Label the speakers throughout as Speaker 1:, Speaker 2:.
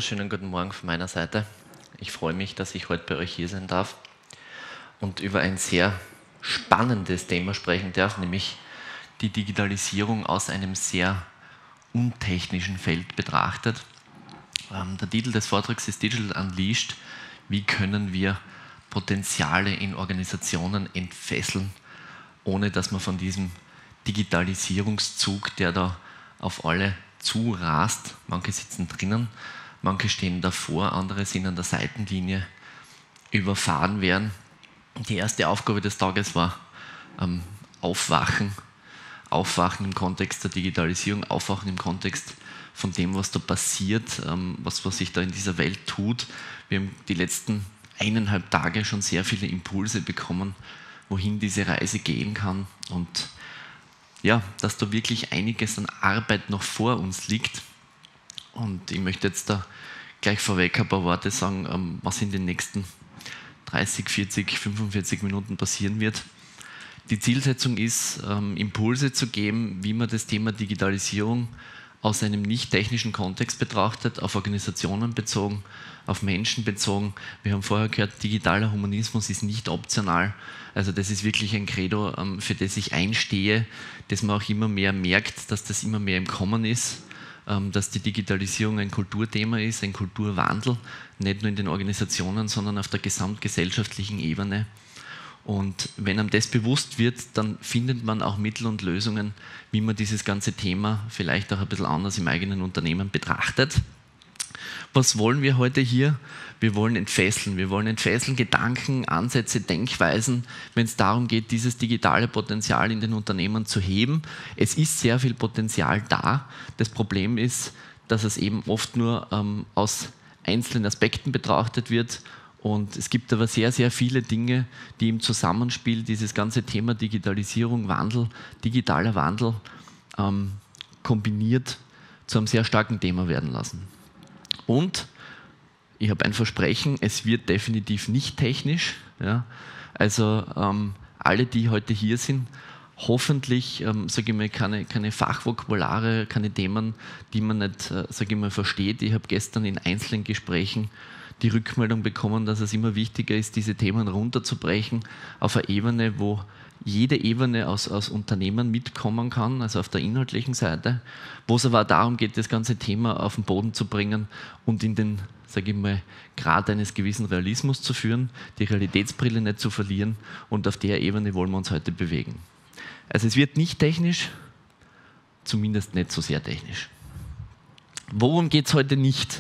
Speaker 1: wunderschönen guten Morgen von meiner Seite. Ich freue mich, dass ich heute bei euch hier sein darf und über ein sehr spannendes Thema sprechen darf, nämlich die Digitalisierung aus einem sehr untechnischen Feld betrachtet. Der Titel des Vortrags ist Digital Unleashed. Wie können wir Potenziale in Organisationen entfesseln, ohne dass man von diesem Digitalisierungszug, der da auf alle zurast, manche sitzen drinnen, manche stehen davor, andere sind an der Seitenlinie, überfahren werden. Die erste Aufgabe des Tages war Aufwachen. Aufwachen im Kontext der Digitalisierung, Aufwachen im Kontext von dem, was da passiert, was sich da in dieser Welt tut. Wir haben die letzten 1,5 Tage schon sehr viele Impulse bekommen, wohin diese Reise gehen kann und ja, dass da wirklich einiges an Arbeit noch vor uns liegt. Und ich möchte jetzt da gleich vorweg ein paar Worte sagen, was in den nächsten 30, 40, 45 Minuten passieren wird. Die Zielsetzung ist, Impulse zu geben, wie man das Thema Digitalisierung aus einem nicht technischen Kontext betrachtet, auf Organisationen bezogen, auf Menschen bezogen. Wir haben vorher gehört, digitaler Humanismus ist nicht optional. Also das ist wirklich ein Credo, für das ich einstehe, dass man auch immer mehr merkt, dass das immer mehr im Kommen ist, dass die Digitalisierung ein Kulturthema ist, ein Kulturwandel, nicht nur in den Organisationen, sondern auf der gesamtgesellschaftlichen Ebene. Und wenn einem das bewusst wird, dann findet man auch Mittel und Lösungen, wie man dieses ganze Thema vielleicht auch ein bisschen anders im eigenen Unternehmen betrachtet. Was wollen wir heute hier? Wir wollen entfesseln. Wir wollen entfesseln Gedanken, Ansätze, Denkweisen, wenn es darum geht, dieses digitale Potenzial in den Unternehmen zu heben. Es ist sehr viel Potenzial da. Das Problem ist, dass es eben oft nur aus einzelnen Aspekten betrachtet wird. Und es gibt aber sehr, sehr viele Dinge, die im Zusammenspiel dieses ganze Thema Digitalisierung, Wandel, digitaler Wandel kombiniert zu einem sehr starken Thema werden lassen. Und ich habe ein Versprechen, es wird definitiv nicht technisch. Ja. Also alle, die heute hier sind, hoffentlich, sage ich mal, keine Fachvokabulare, keine Themen, die man nicht, sage ich mal, versteht. Ich habe gestern in einzelnen Gesprächen die Rückmeldung bekommen, dass es immer wichtiger ist, diese Themen runterzubrechen auf eine Ebene, wo jede Ebene aus Unternehmen mitkommen kann, also auf der inhaltlichen Seite, wo es aber auch darum geht, das ganze Thema auf den Boden zu bringen und in den, sage ich mal, Grad eines gewissen Realismus zu führen, die Realitätsbrille nicht zu verlieren, und auf der Ebene wollen wir uns heute bewegen. Also es wird nicht technisch, zumindest nicht so sehr technisch. Worum geht es heute nicht?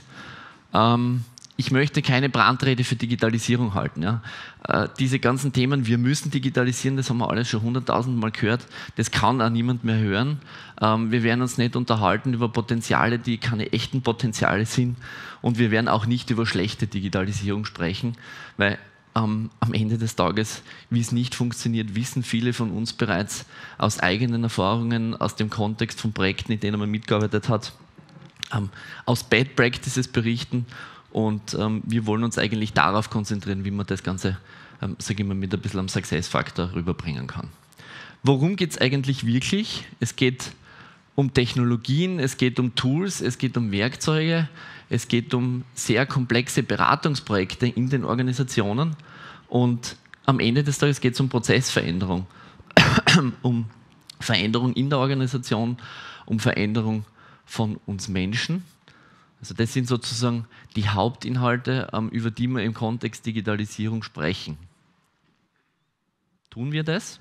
Speaker 1: Ich möchte keine Brandrede für Digitalisierung halten. Ja. Diese ganzen Themen, wir müssen digitalisieren, das haben wir alles schon 100.000 Mal gehört, das kann auch niemand mehr hören. Wir werden uns nicht unterhalten über Potenziale, die keine echten Potenziale sind, und wir werden auch nicht über schlechte Digitalisierung sprechen, weil am Ende des Tages, wie es nicht funktioniert, wissen viele von uns bereits aus eigenen Erfahrungen, aus dem Kontext von Projekten, in denen man mitgearbeitet hat, aus Bad Practices berichten. Und wir wollen uns eigentlich darauf konzentrieren, wie man das Ganze, sage ich mal, mit ein bisschen am Success-Faktor rüberbringen kann. Worum geht es eigentlich wirklich? Es geht um Technologien, es geht um Tools, es geht um Werkzeuge, es geht um sehr komplexe Beratungsprojekte in den Organisationen, und am Ende des Tages geht es um Prozessveränderung, um Veränderung in der Organisation, um Veränderung von uns Menschen. Also das sind sozusagen die Hauptinhalte, über die wir im Kontext Digitalisierung sprechen. Tun wir das?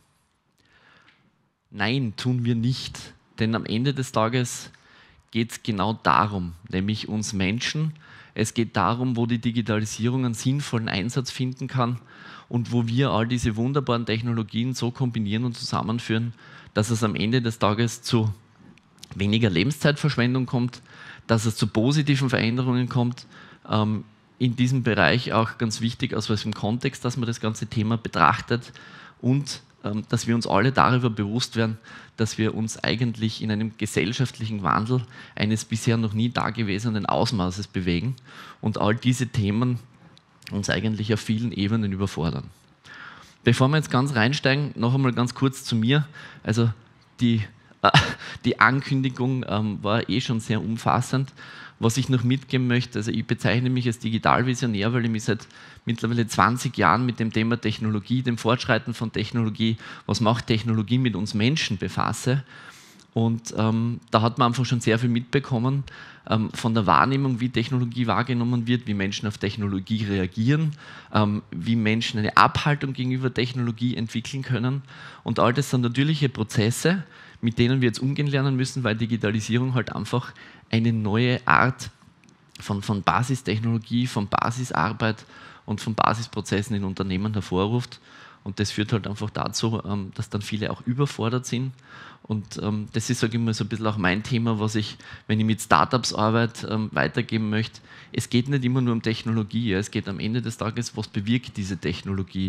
Speaker 1: Nein, tun wir nicht. Denn am Ende des Tages geht es genau darum, nämlich uns Menschen. Es geht darum, wo die Digitalisierung einen sinnvollen Einsatz finden kann und wo wir all diese wunderbaren Technologien so kombinieren und zusammenführen, dass es am Ende des Tages zu weniger Lebenszeitverschwendung kommt, dass es zu positiven Veränderungen kommt. In diesem Bereich auch ganz wichtig, aus welchem Kontext, dass man das ganze Thema betrachtet, und dass wir uns alle darüber bewusst werden, dass wir uns eigentlich in einem gesellschaftlichen Wandel eines bisher noch nie dagewesenen Ausmaßes bewegen und all diese Themen uns eigentlich auf vielen Ebenen überfordern. Bevor wir jetzt ganz reinsteigen, noch einmal ganz kurz zu mir. Also die Die Ankündigung war eh schon sehr umfassend. Was ich noch mitgeben möchte, also ich bezeichne mich als Digitalvisionär, weil ich mich seit mittlerweile 20 Jahren mit dem Thema Technologie, dem Fortschreiten von Technologie, was macht Technologie mit uns Menschen befasse. Und da hat man einfach schon sehr viel mitbekommen von der Wahrnehmung, wie Technologie wahrgenommen wird, wie Menschen auf Technologie reagieren, wie Menschen eine Abhaltung gegenüber Technologie entwickeln können. Und all das sind natürliche Prozesse, mit denen wir jetzt umgehen lernen müssen, weil Digitalisierung halt einfach eine neue Art von Basistechnologie, von Basisarbeit und von Basisprozessen in Unternehmen hervorruft. Und das führt halt einfach dazu, dass dann viele auch überfordert sind. Und das ist, sage ich mal, so ein bisschen auch mein Thema, was ich, wenn ich mit Startups arbeite, weitergeben möchte. Es geht nicht immer nur um Technologie, ja. Es geht am Ende des Tages, was bewirkt diese Technologie.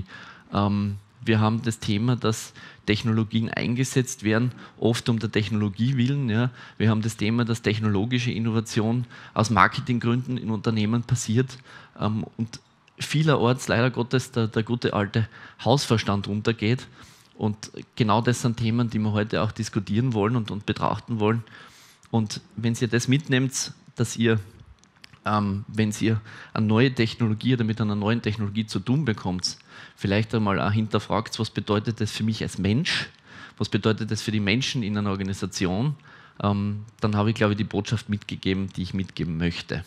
Speaker 1: Wir haben das Thema, dass Technologien eingesetzt werden, oft um der Technologie willen. Ja. Wir haben das Thema, dass technologische Innovation aus Marketinggründen in Unternehmen passiert und vielerorts leider Gottes der gute alte Hausverstand untergeht. Und genau das sind Themen, die wir heute auch diskutieren wollen und betrachten wollen. Und wenn ihr das mitnehmt, dass ihr, wenn ihr eine neue Technologie oder mit einer neuen Technologie zu tun bekommt, vielleicht einmal auch hinterfragt, was bedeutet das für mich als Mensch, was bedeutet das für die Menschen in einer Organisation, dann habe ich, glaube ich, die Botschaft mitgegeben, die ich mitgeben möchte.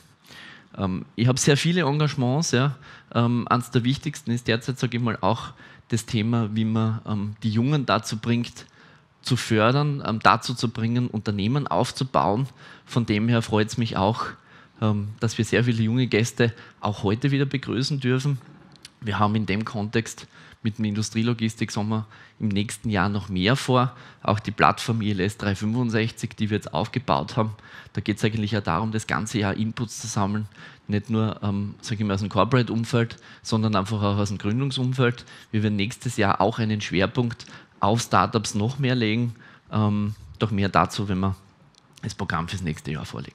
Speaker 1: Ich habe sehr viele Engagements. Ja. Eines der wichtigsten ist derzeit, sage ich mal, auch das Thema, wie man die Jungen dazu bringt, zu fördern, dazu zu bringen, Unternehmen aufzubauen. Von dem her freut es mich auch, dass wir sehr viele junge Gäste auch heute wieder begrüßen dürfen. Wir haben in dem Kontext mit dem Industrielogistik Sommer im nächsten Jahr noch mehr vor. Auch die Plattform ILS 365, die wir jetzt aufgebaut haben, da geht es eigentlich auch darum, das ganze Jahr Inputs zu sammeln, nicht nur sage ich mal, aus dem Corporate-Umfeld, sondern einfach auch aus dem Gründungsumfeld. Wir werden nächstes Jahr auch einen Schwerpunkt auf Startups noch mehr legen. Doch mehr dazu, wenn wir das Programm fürs nächste Jahr vorlegen.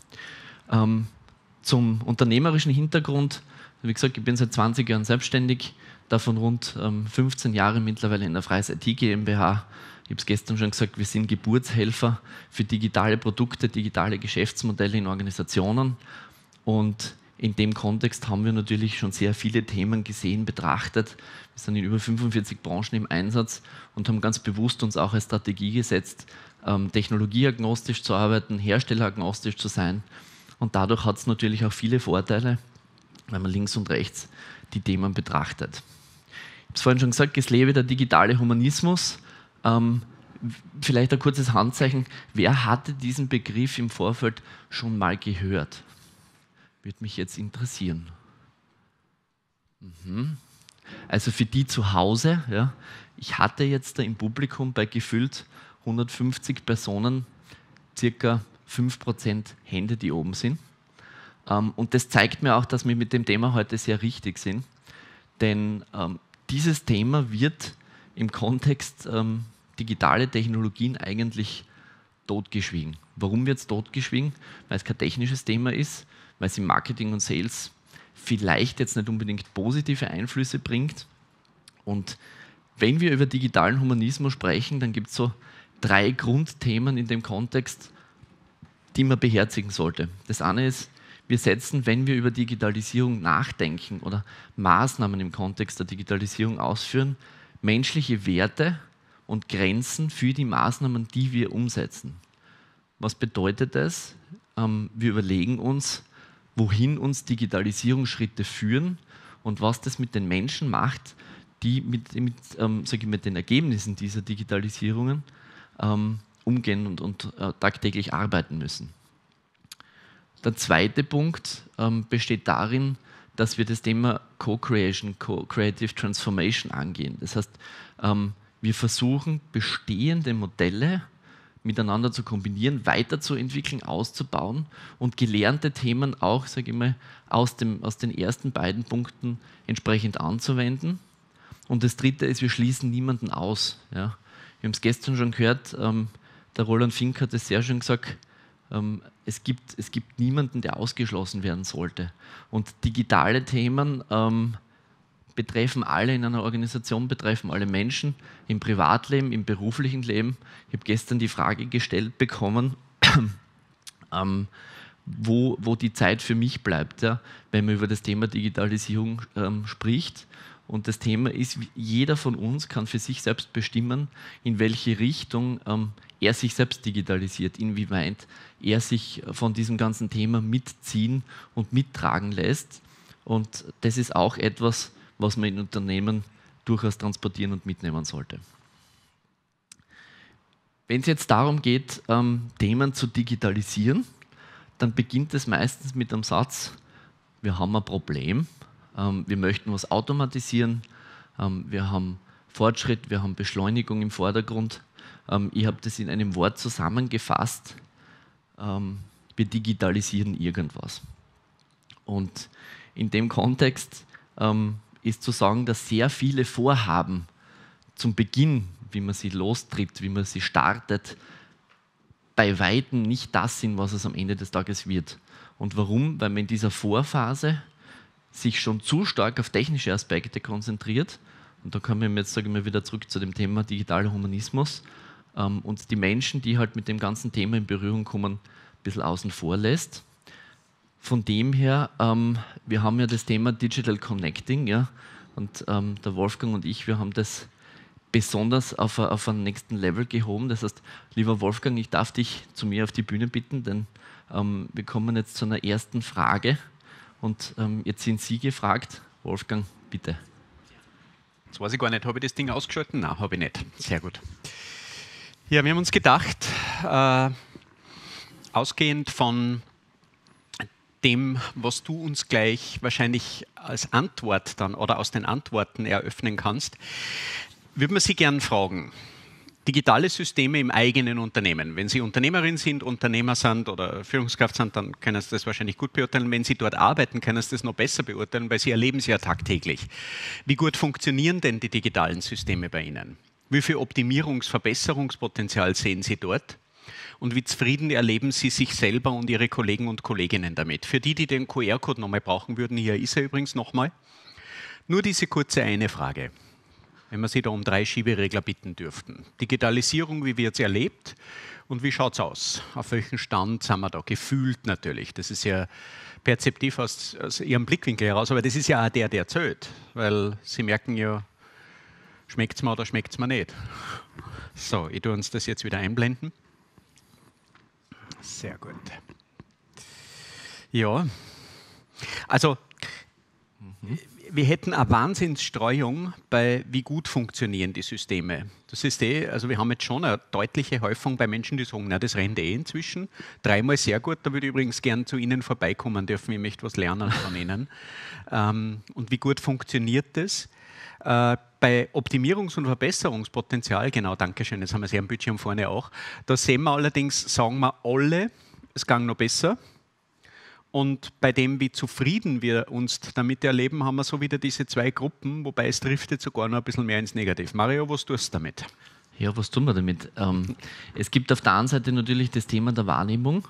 Speaker 1: Zum unternehmerischen Hintergrund, wie gesagt, ich bin seit 20 Jahren selbstständig, davon rund 15 Jahre mittlerweile in der Freies IT GmbH. Ich habe es gestern schon gesagt, wir sind Geburtshelfer für digitale Produkte, digitale Geschäftsmodelle in Organisationen. Und in dem Kontext haben wir natürlich schon sehr viele Themen gesehen, betrachtet. Wir sind in über 45 Branchen im Einsatz und haben ganz bewusst uns auch als Strategie gesetzt, technologieagnostisch zu arbeiten, herstelleragnostisch zu sein. Und dadurch hat es natürlich auch viele Vorteile, wenn man links und rechts die Themen betrachtet. Ich habe es vorhin schon gesagt, es lebe der digitale Humanismus. Vielleicht ein kurzes Handzeichen. Wer hatte diesen Begriff im Vorfeld schon mal gehört? Würde mich jetzt interessieren. Also für die zu Hause, ja, ich hatte jetzt da im Publikum bei gefühlt 150 Personen circa 5% Hände, die oben sind. Und das zeigt mir auch, dass wir mit dem Thema heute sehr richtig sind. Denn dieses Thema wird im Kontext digitale Technologien eigentlich totgeschwiegen. Warum wird es totgeschwiegen? Weil es kein technisches Thema ist, weil es im Marketing und Sales vielleicht jetzt nicht unbedingt positive Einflüsse bringt. Und wenn wir über digitalen Humanismus sprechen, dann gibt es so 3 Grundthemen in dem Kontext, die man beherzigen sollte. Das eine ist, wir setzen, wenn wir über Digitalisierung nachdenken oder Maßnahmen im Kontext der Digitalisierung ausführen, menschliche Werte und Grenzen für die Maßnahmen, die wir umsetzen. Was bedeutet das? Wir überlegen uns, wohin uns Digitalisierungsschritte führen und was das mit den Menschen macht, die mit den Ergebnissen dieser Digitalisierungen umgehen und tagtäglich arbeiten müssen. Der zweite Punkt besteht darin, dass wir das Thema Co-Creation, Co-Creative Transformation angehen. Das heißt, wir versuchen, bestehende Modelle miteinander zu kombinieren, weiterzuentwickeln, auszubauen und gelernte Themen auch, sage ich mal, aus den ersten beiden Punkten entsprechend anzuwenden. Und das dritte ist, wir schließen niemanden aus. Ja. Wir haben es gestern schon gehört, der Roland Fink hat es sehr schön gesagt, es gibt niemanden, der ausgeschlossen werden sollte. Und digitale Themen betreffen alle in einer Organisation, betreffen alle Menschen im Privatleben, im beruflichen Leben. Ich habe gestern die Frage gestellt bekommen, wo die Zeit für mich bleibt, ja, wenn man über das Thema Digitalisierung spricht. Und das Thema ist, jeder von uns kann für sich selbst bestimmen, in welche Richtung er sich selbst digitalisiert, inwieweit er sich von diesem ganzen Thema mitziehen und mittragen lässt. Und das ist auch etwas, was man in Unternehmen durchaus transportieren und mitnehmen sollte. Wenn es jetzt darum geht, Themen zu digitalisieren, dann beginnt es meistens mit einem Satz, wir haben ein Problem, wir möchten was automatisieren, wir haben Fortschritt, wir haben Beschleunigung im Vordergrund. Ich habe das in einem Wort zusammengefasst, wir digitalisieren irgendwas. Und in dem Kontext ist zu sagen, dass sehr viele Vorhaben zum Beginn, wie man sie lostritt, wie man sie startet, bei Weitem nicht das sind, was es am Ende des Tages wird. Und warum? Weil man in dieser Vorphase sich schon zu stark auf technische Aspekte konzentriert. Und da kommen wir jetzt, sage ich mal, wieder zurück zu dem Thema digitaler Humanismus. Und die Menschen, die halt mit dem ganzen Thema in Berührung kommen, ein bisschen außen vor lässt. Von dem her, wir haben ja das Thema Digital Connecting, ja, und der Wolfgang und ich, wir haben das besonders auf einen nächsten Level gehoben. Das heißt, lieber Wolfgang, ich darf dich zu mir auf die Bühne bitten, denn wir kommen jetzt zu einer ersten Frage und jetzt sind Sie gefragt. Wolfgang, bitte.
Speaker 2: Jetzt weiß ich gar nicht, habe ich das Ding ausgeschaltet? Nein, habe ich nicht. Sehr gut. Ja, wir haben uns gedacht, ausgehend von dem, was du uns gleich wahrscheinlich als Antwort dann oder aus den Antworten eröffnen kannst, würde man Sie gerne fragen, digitale Systeme im eigenen Unternehmen. Wenn Sie Unternehmerin sind, Unternehmer sind oder Führungskraft sind, dann können Sie das wahrscheinlich gut beurteilen. Wenn Sie dort arbeiten, können Sie das noch besser beurteilen, weil Sie erleben es ja tagtäglich. Wie gut funktionieren denn die digitalen Systeme bei Ihnen? Wie viel Verbesserungspotenzial sehen Sie dort? Und wie zufrieden erleben Sie sich selber und Ihre Kollegen und Kolleginnen damit? Für die, die den QR-Code nochmal brauchen würden, hier ist er übrigens nochmal. Nur diese kurze eine Frage, wenn wir Sie da um 3 Schieberegler bitten dürften. Digitalisierung, wie wird es erlebt und wie schaut es aus? Auf welchem Stand sind wir da? Gefühlt natürlich. Das ist ja perzeptiv aus Ihrem Blickwinkel heraus, aber das ist ja auch der zählt, weil Sie merken ja, schmeckt es mir oder schmeckt es mir nicht. So, ich tue uns das jetzt wieder einblenden. Sehr gut. Ja, also wir hätten eine Wahnsinnsstreuung bei wie gut funktionieren die Systeme. Das ist also wir haben jetzt schon eine deutliche Häufung bei Menschen, die sagen, na, das rennt inzwischen. 3-mal sehr gut, da würde ich übrigens gern zu Ihnen vorbeikommen dürfen, ich möchte was lernen von Ihnen. Und wie gut funktioniert das? Bei Optimierungs- und Verbesserungspotenzial, genau, danke schön, das haben wir sehr am Bildschirm vorne auch, da sehen wir allerdings, sagen wir alle, es ging noch besser. Und bei dem, wie zufrieden wir uns damit erleben, haben wir so wieder diese 2 Gruppen, wobei es driftet sogar noch ein bisschen mehr ins Negativ. Mario, was tust du damit?
Speaker 1: Ja, was tun wir damit? Es gibt auf der einen Seite natürlich das Thema der Wahrnehmung.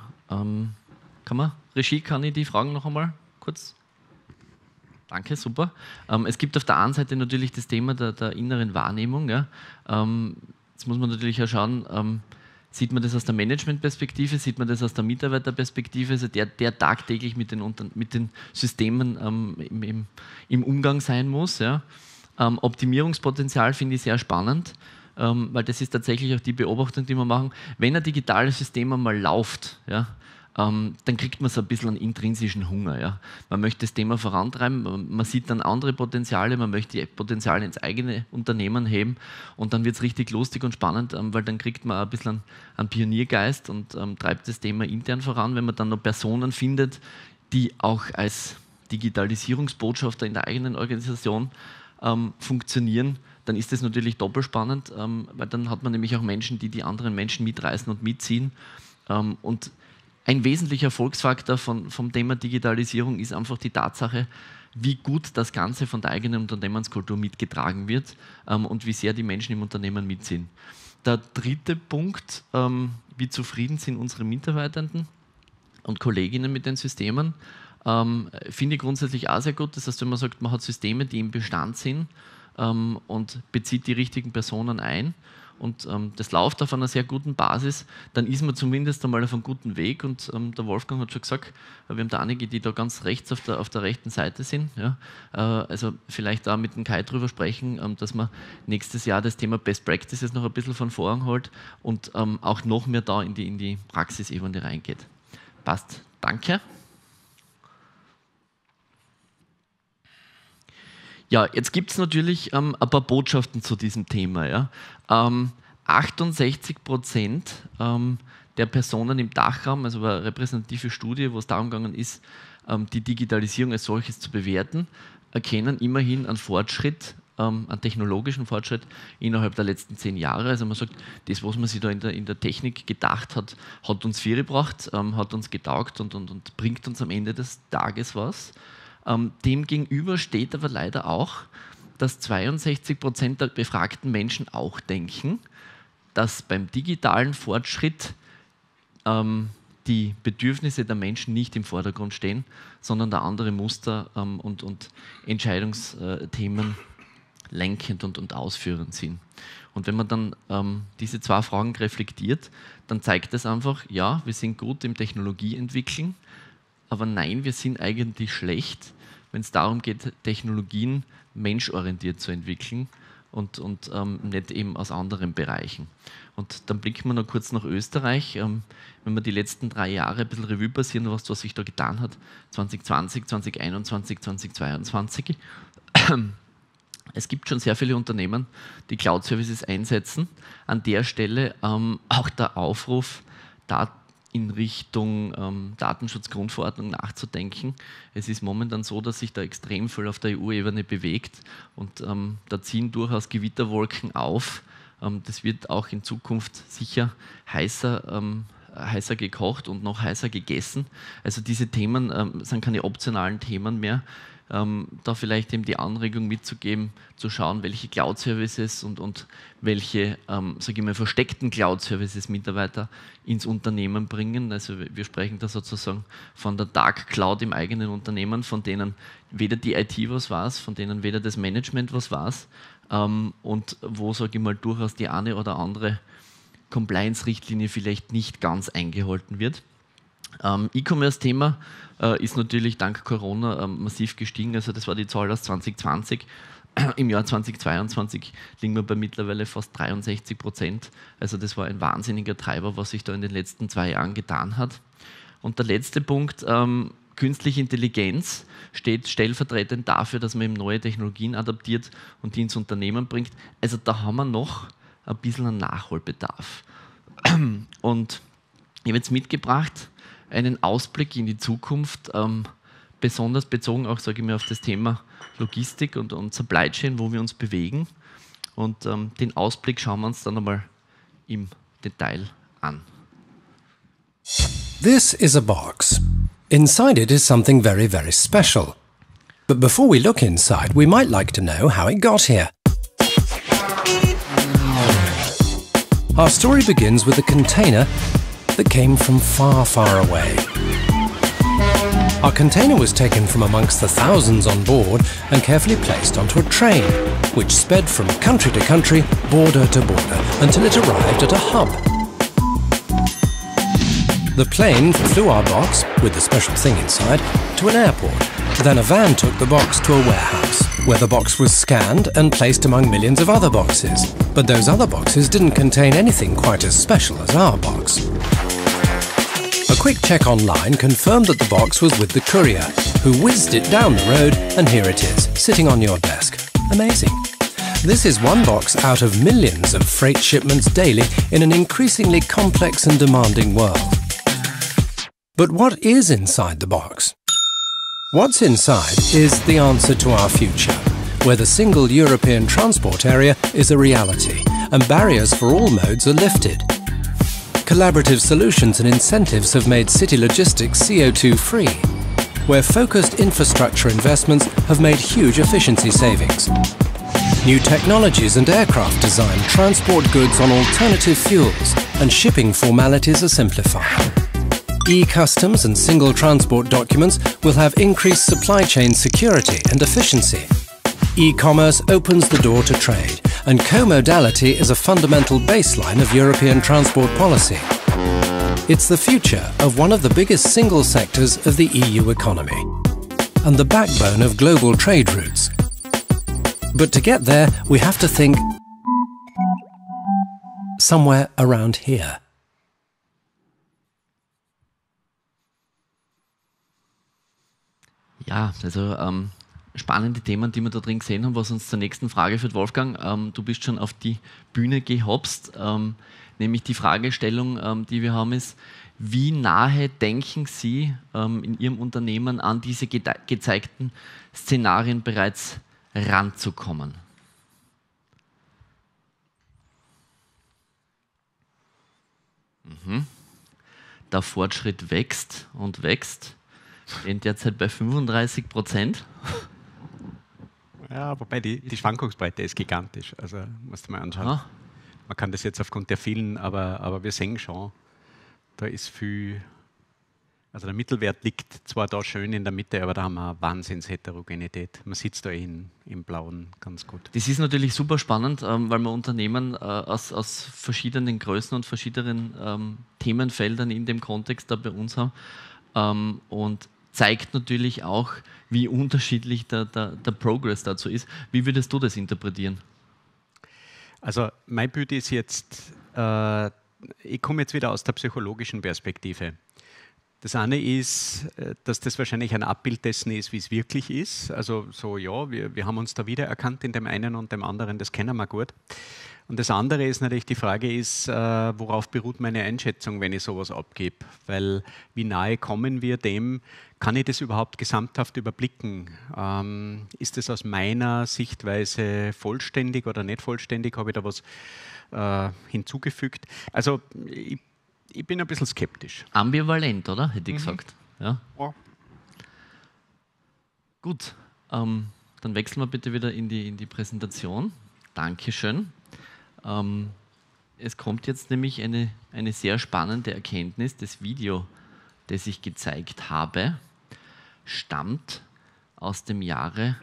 Speaker 1: Regie, kann ich die Fragen noch einmal kurz? Danke, super. Es gibt auf der einen Seite natürlich das Thema der inneren Wahrnehmung. Ja. Jetzt muss man natürlich auch schauen, sieht man das aus der Managementperspektive, sieht man das aus der Mitarbeiterperspektive, also der tagtäglich mit den Systemen im Umgang sein muss. Ja. Optimierungspotenzial finde ich sehr spannend, weil das ist tatsächlich auch die Beobachtung, die wir machen. Wenn ein digitales System einmal läuft, ja, dann kriegt man so ein bisschen einen intrinsischen Hunger. Ja. Man möchte das Thema vorantreiben, man sieht dann andere Potenziale, man möchte die Potenziale ins eigene Unternehmen heben und dann wird es richtig lustig und spannend, weil dann kriegt man ein bisschen einen Pioniergeist und treibt das Thema intern voran. Wenn man dann noch Personen findet, die auch als Digitalisierungsbotschafter in der eigenen Organisation funktionieren, dann ist das natürlich doppelt spannend, weil dann hat man nämlich auch Menschen, die anderen Menschen mitreißen und mitziehen. Und ein wesentlicher Erfolgsfaktor vom Thema Digitalisierung ist einfach die Tatsache, wie gut das Ganze von der eigenen Unternehmenskultur mitgetragen wird und wie sehr die Menschen im Unternehmen mitziehen. Der dritte Punkt, wie zufrieden sind unsere Mitarbeitenden und Kolleginnen mit den Systemen. finde ich grundsätzlich auch sehr gut. Das heißt, wenn man sagt, man hat Systeme, die im Bestand sind und bezieht die richtigen Personen ein und das läuft auf einer sehr guten Basis, dann ist man zumindest einmal auf einem guten Weg. Und der Wolfgang hat schon gesagt, wir haben da einige, die da ganz rechts auf der rechten Seite sind. Ja? Also vielleicht auch mit dem Kai drüber sprechen, dass man nächstes Jahr das Thema Best Practices noch ein bisschen von Vorrang holt und auch noch mehr da in die Praxisebene reingeht. Passt. Danke. Ja, jetzt gibt es natürlich ein paar Botschaften zu diesem Thema. Ja. 68% der Personen im Dachraum, also eine repräsentative Studie, wo es darum gegangen ist, die Digitalisierung als solches zu bewerten, erkennen immerhin einen Fortschritt, einen technologischen Fortschritt innerhalb der letzten 10 Jahre. Also man sagt, das, was man sich da in der Technik gedacht hat, hat uns viel gebracht, hat uns getaugt und bringt uns am Ende des Tages was. Dem gegenüber steht aber leider auch, dass 62% der befragten Menschen auch denken, dass beim digitalen Fortschritt die Bedürfnisse der Menschen nicht im Vordergrund stehen, sondern da andere Muster und Entscheidungsthemen lenkend und ausführend sind. Und wenn man dann diese 2 Fragen reflektiert, dann zeigt es einfach, ja, wir sind gut im Technologieentwickeln, aber nein, wir sind eigentlich schlecht, wenn es darum geht, Technologien menschorientiert zu entwickeln und nicht eben aus anderen Bereichen. Und dann blicken wir noch kurz nach Österreich. Wenn wir die letzten 3 Jahre ein bisschen Revue passieren, was sich da getan hat, 2020, 2021, 2022. Es gibt schon sehr viele Unternehmen, die Cloud-Services einsetzen. An der Stelle auch der Aufruf, da in Richtung Datenschutzgrundverordnung nachzudenken. Es ist momentan so, dass sich da extrem viel auf der EU-Ebene bewegt und da ziehen durchaus Gewitterwolken auf. Das wird auch in Zukunft sicher heißer gekocht und noch heißer gegessen. Also diese Themen sind keine optionalen Themen mehr. Da vielleicht eben die Anregung mitzugeben, zu schauen, welche Cloud-Services und welche, sage ich mal, versteckten Cloud-Services Mitarbeiter ins Unternehmen bringen. Also wir sprechen da sozusagen von der Dark Cloud im eigenen Unternehmen, von denen weder die IT was weiß, von denen weder das Management was weiß und wo, sage ich mal, durchaus die eine oder andere Compliance-Richtlinie vielleicht nicht ganz eingehalten wird. E-Commerce-Thema ist natürlich dank Corona massiv gestiegen, also das war die Zahl aus 2020. Im Jahr 2022 liegen wir bei mittlerweile fast 63%. Also das war ein wahnsinniger Treiber, was sich da in den letzten 2 Jahren getan hat. Und der letzte Punkt, künstliche Intelligenz steht stellvertretend dafür, dass man eben neue Technologien adaptiert und die ins Unternehmen bringt. Also da haben wir noch ein bisschen einen Nachholbedarf. Und ich habe jetzt mitgebracht einen Ausblick in die Zukunft, besonders bezogen auch, sage ich mal, auf das Thema Logistik und Supply Chain, wo wir uns bewegen. Und den Ausblick schauen wir uns dann einmal im Detail an.
Speaker 3: This is a box. Inside it is something very, very special. But before we look inside, we might like to know how it got here. Our story begins with a container that came from far, far away. Our container was taken from amongst the thousands on board and carefully placed onto a train, which sped from country to country, border to border, until it arrived at a hub. The plane flew our box, with the special thing inside, to an airport. Then a van took the box to a warehouse, where the box was scanned and placed among millions of other boxes. But those other boxes didn't contain anything quite as special as our box. A quick check online confirmed that the box was with the courier, who whizzed it down the road, and here it is, sitting on your desk. Amazing. This is one box out of millions of freight shipments daily in an increasingly complex and demanding world. But what is inside the box? What's inside is the answer to our future, where the single European transport area is a reality and barriers for all modes are lifted. Collaborative solutions and incentives have made city logistics CO2-free, where focused infrastructure investments have made huge efficiency savings. New technologies and aircraft design transport goods on alternative fuels, and shipping formalities are simplified. E-customs and single transport documents will have increased supply chain security and efficiency. E-commerce opens the door to trade, and co-modality is a fundamental baseline of European transport policy. It's the future of one of the biggest single sectors of the EU economy, and the backbone of global trade routes. But to get there, we have to think somewhere around here.
Speaker 1: Ja, also spannende Themen, die wir da drin gesehen haben, was uns zur nächsten Frage führt. Wolfgang, du bist schon auf die Bühne gehopst, nämlich die Fragestellung, die wir haben, ist, wie nahe denken Sie in Ihrem Unternehmen an diese gezeigten Szenarien bereits ranzukommen? Der Fortschritt wächst und wächst. Stehen derzeit bei 35%.
Speaker 2: Ja, wobei die Schwankungsbreite ist gigantisch. Also musst du mal anschauen.
Speaker 1: Ah.
Speaker 2: Man kann das jetzt aufgrund der vielen, aber wir sehen schon, da ist viel. Also der Mittelwert liegt zwar da schön in der Mitte, aber da haben wir eine Wahnsinnsheterogenität. Man sieht es da im Blauen ganz gut.
Speaker 1: Das ist natürlich super spannend, weil wir Unternehmen aus verschiedenen Größen und verschiedenen Themenfeldern in dem Kontext da bei uns haben. Und zeigt natürlich auch, wie unterschiedlich der Progress dazu ist. Wie würdest du das interpretieren?
Speaker 2: Also mein Bild ist jetzt, ich komme jetzt wieder aus der psychologischen Perspektive. Das eine ist, dass das wahrscheinlich ein Abbild dessen ist, wie es wirklich ist. Also so, ja, wir haben uns da wiedererkannt in dem einen und dem anderen, das kennen wir gut. Und das andere ist natürlich, die Frage ist, worauf beruht meine Einschätzung, wenn ich sowas abgebe? Weil wie nahe kommen wir dem, kann ich das überhaupt gesamthaft überblicken? Ist das aus meiner Sichtweise vollständig oder nicht vollständig? Habe ich da was hinzugefügt? Also ich bin ein bisschen skeptisch.
Speaker 1: Ambivalent, oder? Hätte ich gesagt. Ja.
Speaker 2: Ja.
Speaker 1: Gut, dann wechseln wir bitte wieder in die Präsentation. Dankeschön. Es kommt jetzt nämlich eine sehr spannende Erkenntnis. Das Video, das ich gezeigt habe, stammt aus dem Jahre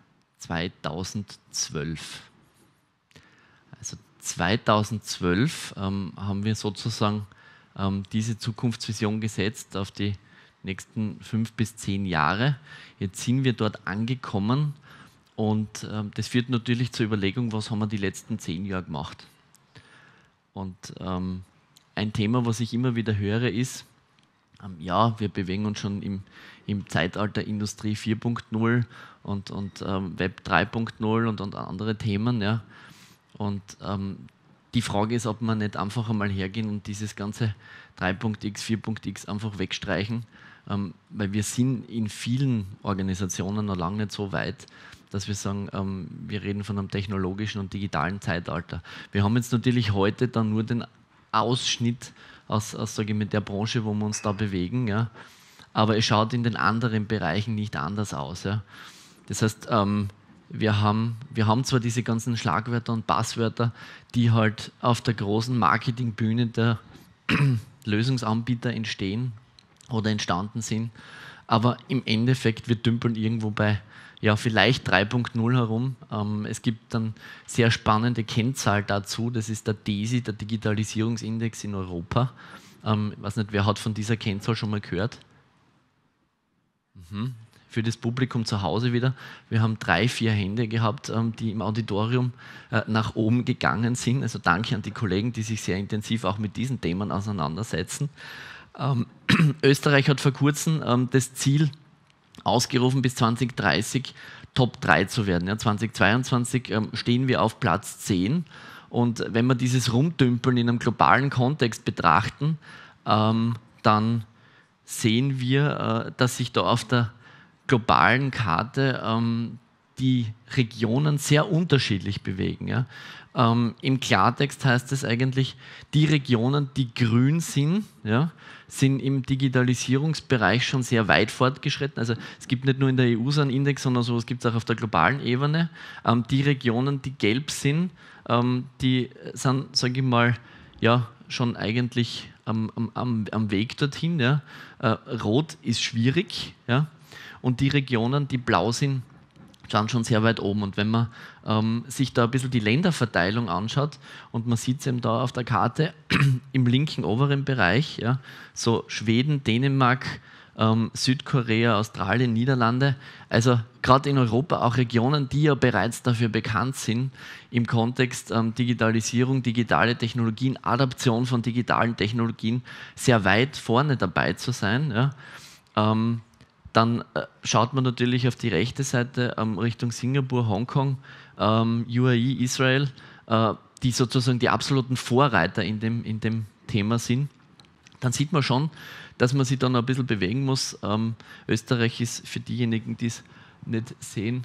Speaker 1: 2012. Also 2012 haben wir sozusagen diese Zukunftsvision gesetzt auf die nächsten 5 bis 10 Jahre. Jetzt sind wir dort angekommen. Und das führt natürlich zur Überlegung, was haben wir die letzten 10 Jahre gemacht. Und ein Thema, was ich immer wieder höre, ist, ja, wir bewegen uns schon im Zeitalter Industrie 4.0 und Web 3.0 und andere Themen. Ja. Und die Frage ist, ob wir nicht einfach einmal hergehen und dieses ganze 3.x, 4.x einfach wegstreichen, weil wir sind in vielen Organisationen noch lange nicht so weit, dass wir sagen, wir reden von einem technologischen und digitalen Zeitalter. Wir haben jetzt natürlich heute dann nur den Ausschnitt aus sage ich mal, der Branche, wo wir uns da bewegen, ja. Aber es schaut in den anderen Bereichen nicht anders aus. Ja. Das heißt, wir haben zwar diese ganzen Schlagwörter und Passwörter, die halt auf der großen Marketingbühne der Lösungsanbieter entstehen oder entstanden sind, aber im Endeffekt, wir dümpeln irgendwo bei vielleicht 3.0 herum. Es gibt dann sehr spannende Kennzahl dazu, das ist der DESI, der Digitalisierungsindex in Europa. Ich weiß nicht, wer hat von dieser Kennzahl schon mal gehört? Für das Publikum zu Hause wieder. Wir haben 3, 4 Hände gehabt, die im Auditorium nach oben gegangen sind. Also danke an die Kollegen, die sich sehr intensiv auch mit diesen Themen auseinandersetzen. Österreich hat vor kurzem das Ziel ausgerufen, bis 2030 Top 3 zu werden. Ja, 2022 stehen wir auf Platz 10. Und wenn wir dieses Rumdümpeln in einem globalen Kontext betrachten, dann sehen wir, dass sich da auf der globalen Karte die Regionen sehr unterschiedlich bewegen. Ja. Im Klartext heißt es eigentlich, die Regionen, die grün sind, ja, sind im Digitalisierungsbereich schon sehr weit fortgeschritten. Also es gibt nicht nur in der EU so einen Index, sondern sowas gibt es auch auf der globalen Ebene. Die Regionen, die gelb sind, die sind, sage ich mal, ja, schon eigentlich am Weg dorthin. Ja. Rot ist schwierig, ja. Und die Regionen, die blau sind, stehen schon sehr weit oben. Und wenn man sich da ein bisschen die Länderverteilung anschaut und man sieht es eben da auf der Karte im linken oberen Bereich, ja, so Schweden, Dänemark, Südkorea, Australien, Niederlande, also gerade in Europa auch Regionen, die ja bereits dafür bekannt sind, im Kontext Digitalisierung, digitale Technologien, Adaption von digitalen Technologien sehr weit vorne dabei zu sein. Ja. Dann schaut man natürlich auf die rechte Seite Richtung Singapur, Hongkong, UAE, Israel, die sozusagen die absoluten Vorreiter in dem Thema sind. Dann sieht man schon, dass man sich dann ein bisschen bewegen muss. Österreich ist für diejenigen, die es nicht sehen,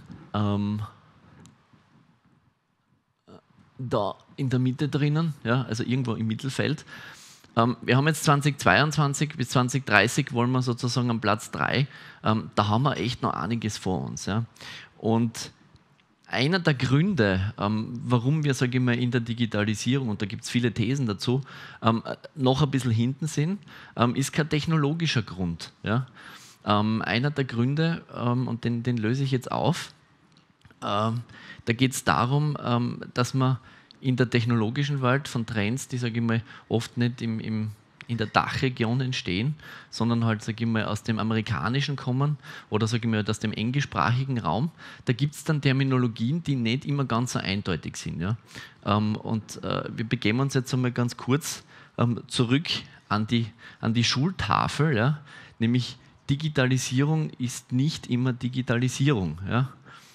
Speaker 1: da in der Mitte drinnen, ja, also irgendwo im Mittelfeld. Wir haben jetzt 2022 bis 2030 wollen wir sozusagen am Platz 3. Da haben wir echt noch einiges vor uns. Ja. Und einer der Gründe, warum wir, sage ich mal, in der Digitalisierung, und da gibt es viele Thesen dazu, noch ein bisschen hinten sind, ist kein technologischer Grund. Ja. Einer der Gründe, und den löse ich jetzt auf, da geht es darum, dass man in der technologischen Welt von Trends, die, sage ich mal, oft nicht in der Dachregion entstehen, sondern halt, sage ich mal, aus dem Amerikanischen kommen oder, sage ich mal, aus dem englischsprachigen Raum, da gibt es dann Terminologien, die nicht immer ganz so eindeutig sind. Ja? Wir begeben uns jetzt einmal ganz kurz zurück an die Schultafel, ja? Nämlich Digitalisierung ist nicht immer Digitalisierung. Ja?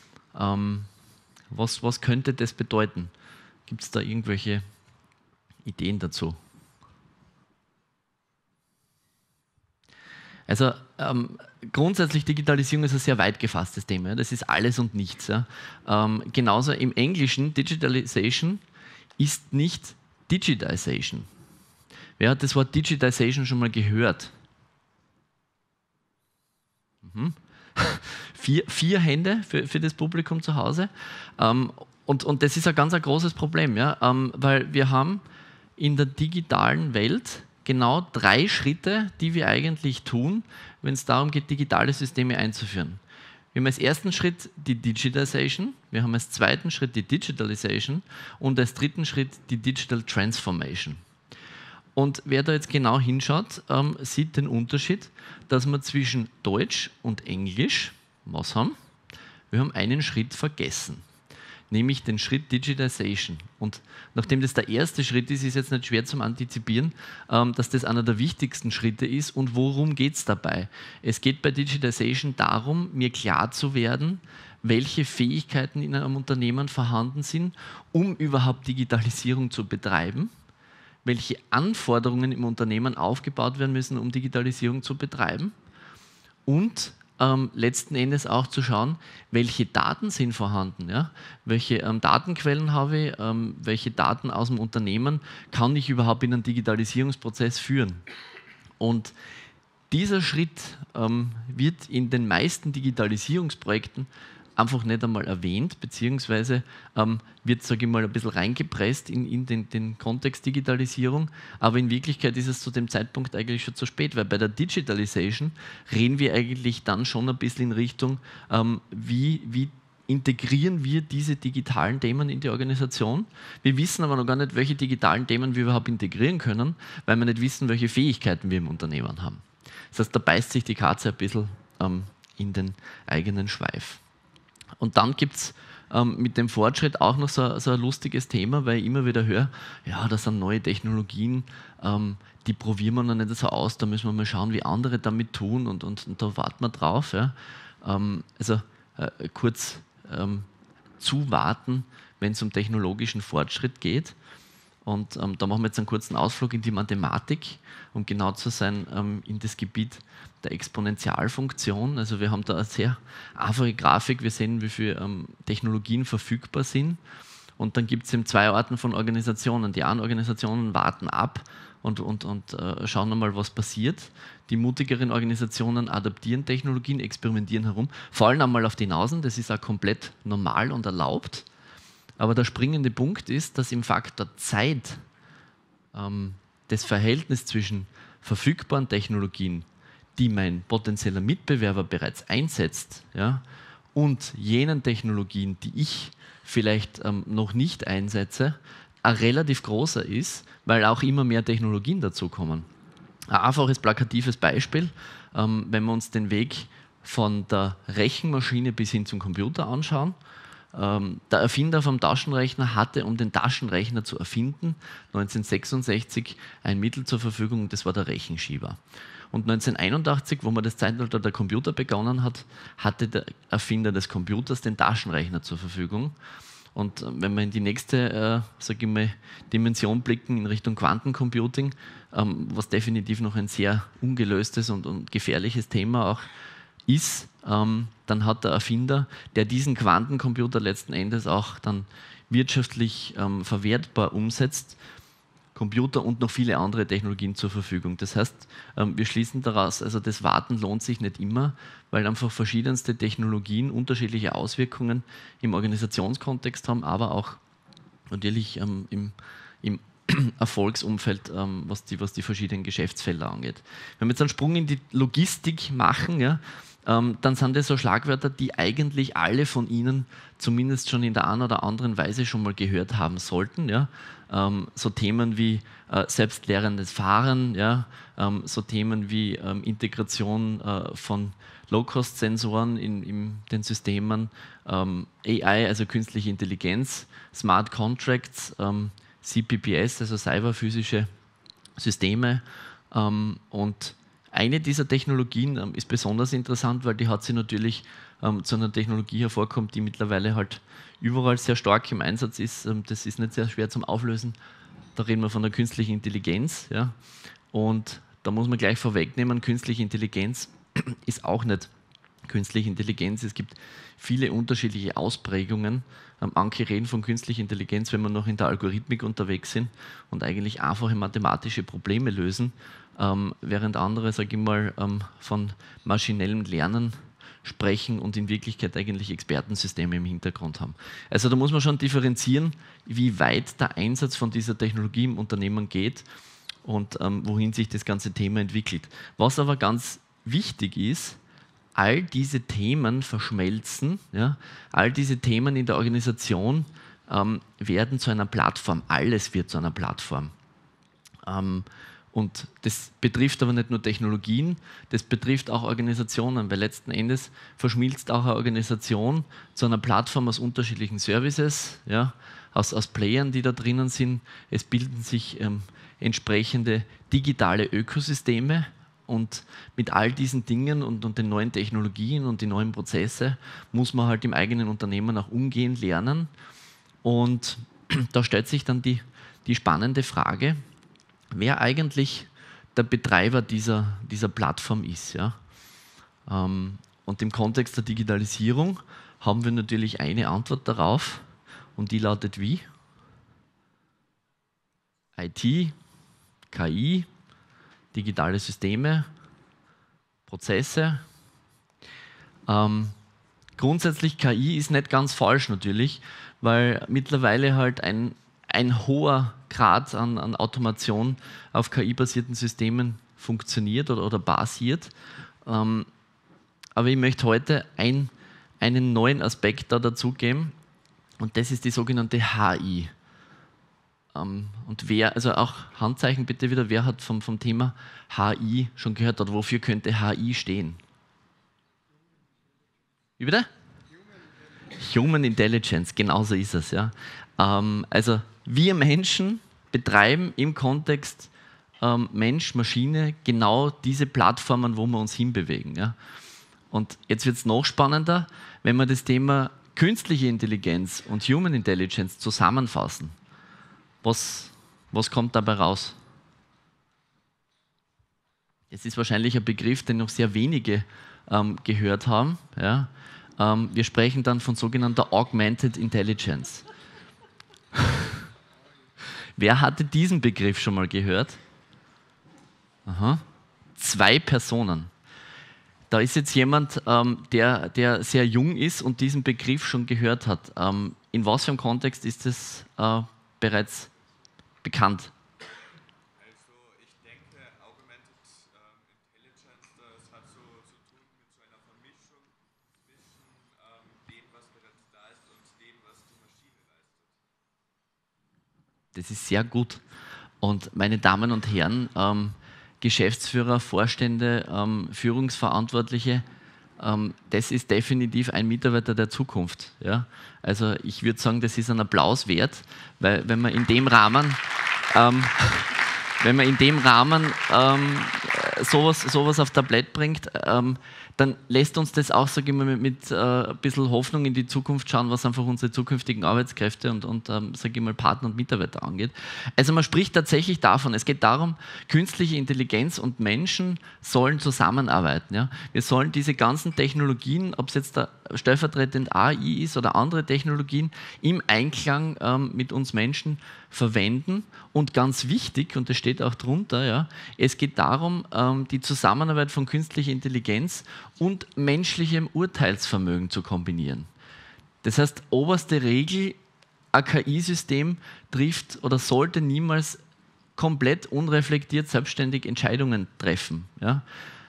Speaker 1: Was könnte das bedeuten? Gibt es da irgendwelche Ideen dazu? Also grundsätzlich Digitalisierung ist ein sehr weit gefasstes Thema. Ja? Das ist alles und nichts. Ja? Genauso im Englischen, Digitalization ist nicht Digitization. Wer hat das Wort Digitization schon mal gehört? Mhm. Vier Hände für das Publikum zu Hause. Und das ist ein ganz großes Problem, ja? Weil wir haben in der digitalen Welt genau 3 Schritte, die wir eigentlich tun, wenn es darum geht, digitale Systeme einzuführen. Wir haben als ersten Schritt die Digitization, wir haben als zweiten Schritt die Digitalization und als dritten Schritt die Digital Transformation. Und wer da jetzt genau hinschaut, sieht den Unterschied, dass wir zwischen Deutsch und Englisch, was haben? Wir haben einen Schritt vergessen, nämlich den Schritt Digitization. Und nachdem das der erste Schritt ist, ist jetzt nicht schwer zum Antizipieren, dass das einer der wichtigsten Schritte ist. Und worum geht es dabei? Es geht bei Digitization darum, mir klar zu werden, welche Fähigkeiten in einem Unternehmen vorhanden sind, um überhaupt Digitalisierung zu betreiben, welche Anforderungen im Unternehmen aufgebaut werden müssen, um Digitalisierung zu betreiben und letzten Endes auch zu schauen, welche Daten sind vorhanden, ja? Welche Datenquellen habe ich, welche Daten aus dem Unternehmen kann ich überhaupt in einen Digitalisierungsprozess führen. Und dieser Schritt wird in den meisten Digitalisierungsprojekten einfach nicht einmal erwähnt, beziehungsweise wird, sage ich mal, ein bisschen reingepresst in den Kontext Digitalisierung, aber in Wirklichkeit ist es zu dem Zeitpunkt eigentlich schon zu spät, weil bei der Digitalization reden wir eigentlich dann schon ein bisschen in Richtung, wie integrieren wir diese digitalen Themen in die Organisation. Wir wissen aber noch gar nicht, welche digitalen Themen wir überhaupt integrieren können, weil wir nicht wissen, welche Fähigkeiten wir im Unternehmen haben. Das heißt, da beißt sich die Katze ein bisschen in den eigenen Schweif. Und dann gibt es mit dem Fortschritt auch noch so ein lustiges Thema, weil ich immer wieder höre, ja, das sind neue Technologien, die probieren wir noch nicht so aus, da müssen wir mal schauen, wie andere damit tun und da warten wir drauf. Ja. Kurz zuwarten, wenn es um technologischen Fortschritt geht. Und da machen wir jetzt einen kurzen Ausflug in die Mathematik, um genau zu sein, in das Gebiet der Exponentialfunktion. Also wir haben da eine sehr einfache Grafik, wir sehen, wie viele Technologien verfügbar sind. Und dann gibt es eben 2 Arten von Organisationen. Die einen Organisationen warten ab und schauen einmal, was passiert. Die mutigeren Organisationen adaptieren Technologien, experimentieren herum, fallen einmal auf die Nasen, das ist auch komplett normal und erlaubt. Aber der springende Punkt ist, dass im Faktor Zeit das Verhältnis zwischen verfügbaren Technologien, die mein potenzieller Mitbewerber bereits einsetzt, ja, und jenen Technologien, die ich vielleicht noch nicht einsetze, ein relativ großer ist, weil auch immer mehr Technologien dazukommen. Ein einfaches, plakatives Beispiel, wenn wir uns den Weg von der Rechenmaschine bis hin zum Computer anschauen. Der Erfinder vom Taschenrechner hatte, um den Taschenrechner zu erfinden, 1966 ein Mittel zur Verfügung, das war der Rechenschieber. Und 1981, wo man das Zeitalter der Computer begonnen hat, hatte der Erfinder des Computers den Taschenrechner zur Verfügung. Und wenn wir in die nächste sage ich mal, Dimension blicken, in Richtung Quantencomputing, was definitiv noch ein sehr ungelöstes und gefährliches Thema auch ist, dann hat der Erfinder, der diesen Quantencomputer letzten Endes auch dann wirtschaftlich verwertbar umsetzt, Computer und noch viele andere Technologien zur Verfügung. Das heißt, wir schließen daraus, also das Warten lohnt sich nicht immer, weil einfach verschiedenste Technologien unterschiedliche Auswirkungen im Organisationskontext haben, aber auch natürlich im Erfolgsumfeld, was die verschiedenen Geschäftsfelder angeht. Wenn wir jetzt einen Sprung in die Logistik machen, ja, dann sind das so Schlagwörter, die eigentlich alle von Ihnen zumindest schon in der einen oder anderen Weise schon mal gehört haben sollten. Ja. So Themen wie selbstlehrendes Fahren, ja, so Themen wie Integration von Low-Cost-Sensoren in den Systemen, AI, also künstliche Intelligenz, Smart Contracts, CPPS, also cyberphysische Systeme. Und eine dieser Technologien ist besonders interessant, weil die hat sie natürlich zu einer Technologie hervorkommt, die mittlerweile halt überall sehr stark im Einsatz ist. Das ist nicht sehr schwer zum Auflösen. Da reden wir von der künstlichen Intelligenz. Ja? Und da muss man gleich vorwegnehmen, künstliche Intelligenz ist auch nicht künstliche Intelligenz. Es gibt viele unterschiedliche Ausprägungen. Manche reden von künstlicher Intelligenz, wenn wir noch in der Algorithmik unterwegs sind und eigentlich einfache mathematische Probleme lösen, während andere, sage ich mal, von maschinellem Lernen sprechen und in Wirklichkeit eigentlich Expertensysteme im Hintergrund haben. Also da muss man schon differenzieren, wie weit der Einsatz von dieser Technologie im Unternehmen geht und wohin sich das ganze Thema entwickelt. Was aber ganz wichtig ist, all diese Themen verschmelzen, ja, all diese Themen in der Organisation werden zu einer Plattform, alles wird zu einer Plattform. Und das betrifft aber nicht nur Technologien, das betrifft auch Organisationen, weil letzten Endes verschmilzt auch eine Organisation zu einer Plattform aus unterschiedlichen Services, ja, aus Playern, die da drinnen sind. Es bilden sich entsprechende digitale Ökosysteme und mit all diesen Dingen und den neuen Technologien und die neuen Prozesse muss man halt im eigenen Unternehmen auch umgehen lernen. Und da stellt sich dann die spannende Frage, wer eigentlich der Betreiber dieser Plattform ist. Ja? Und im Kontext der Digitalisierung haben wir natürlich eine Antwort darauf und die lautet wie? IT, KI, digitale Systeme, Prozesse. Grundsätzlich KI ist nicht ganz falsch natürlich, weil mittlerweile halt ein hoher Grad an Automation auf KI-basierten Systemen funktioniert oder basiert. Aber ich möchte heute einen neuen Aspekt da dazugeben und das ist die sogenannte HI. Und wer, also auch Handzeichen bitte wieder, wer hat vom Thema HI schon gehört oder wofür könnte HI stehen? Wie bitte? Human Intelligence, genauso ist es. Ja. Also wir Menschen betreiben im Kontext Mensch, Maschine genau diese Plattformen, wo wir uns hinbewegen. Ja. Und jetzt wird es noch spannender, wenn wir das Thema künstliche Intelligenz und Human Intelligence zusammenfassen. Was kommt dabei raus? Es ist wahrscheinlich ein Begriff, den noch sehr wenige gehört haben. Ja. Wir sprechen dann von sogenannter Augmented Intelligence. Wer hatte diesen Begriff schon mal gehört? Aha. 2 Personen. Da ist jetzt jemand, der sehr jung ist und diesen Begriff schon gehört hat. In was für einem Kontext ist das bereits bekannt?
Speaker 4: Also
Speaker 1: Das ist sehr gut. Und meine Damen und Herren, Geschäftsführer, Vorstände, Führungsverantwortliche, das ist definitiv ein Mitarbeiter der Zukunft. Ja? Also ich würde sagen, das ist ein Applaus wert, weil wenn man in dem Rahmen, sowas auf Tablett bringt, dann lässt uns das auch, sage ich mal, mit ein bisschen Hoffnung in die Zukunft schauen, was einfach unsere zukünftigen Arbeitskräfte und sage ich mal, Partner und Mitarbeiter angeht. Also man spricht tatsächlich davon, es geht darum, künstliche Intelligenz und Menschen sollen zusammenarbeiten. Ja? Wir sollen diese ganzen Technologien, ob es jetzt da stellvertretend AI ist oder andere Technologien, im Einklang mit uns Menschen verwenden. Und ganz wichtig, und das steht auch drunter, ja, es geht darum, die Zusammenarbeit von künstlicher Intelligenz und menschlichem Urteilsvermögen zu kombinieren. Das heißt, oberste Regel, ein KI-System trifft oder sollte niemals komplett unreflektiert selbstständig Entscheidungen treffen. Ja?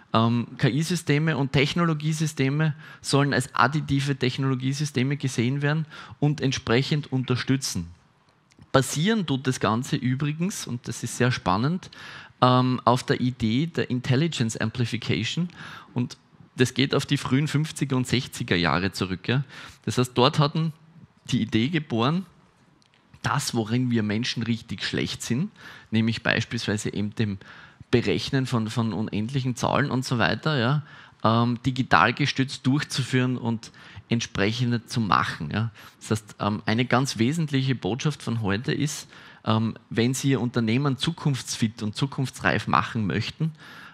Speaker 1: KI-Systeme und Technologiesysteme sollen als additive Technologiesysteme gesehen werden und entsprechend unterstützen. Basieren tut das Ganze übrigens, und das ist sehr spannend, auf der Idee der Intelligence Amplification, und das geht auf die frühen 50er und 60er Jahre zurück. Ja. Das heißt, dort hatten die Idee geboren, das, worin wir Menschen richtig schlecht sind, nämlich beispielsweise eben dem Berechnen von unendlichen Zahlen und so weiter, ja, digital gestützt durchzuführen und entsprechende zu machen. Ja. Das heißt, eine ganz wesentliche Botschaft von heute ist, wenn Sie Ihr Unternehmen zukunftsfit und zukunftsreif machen möchten,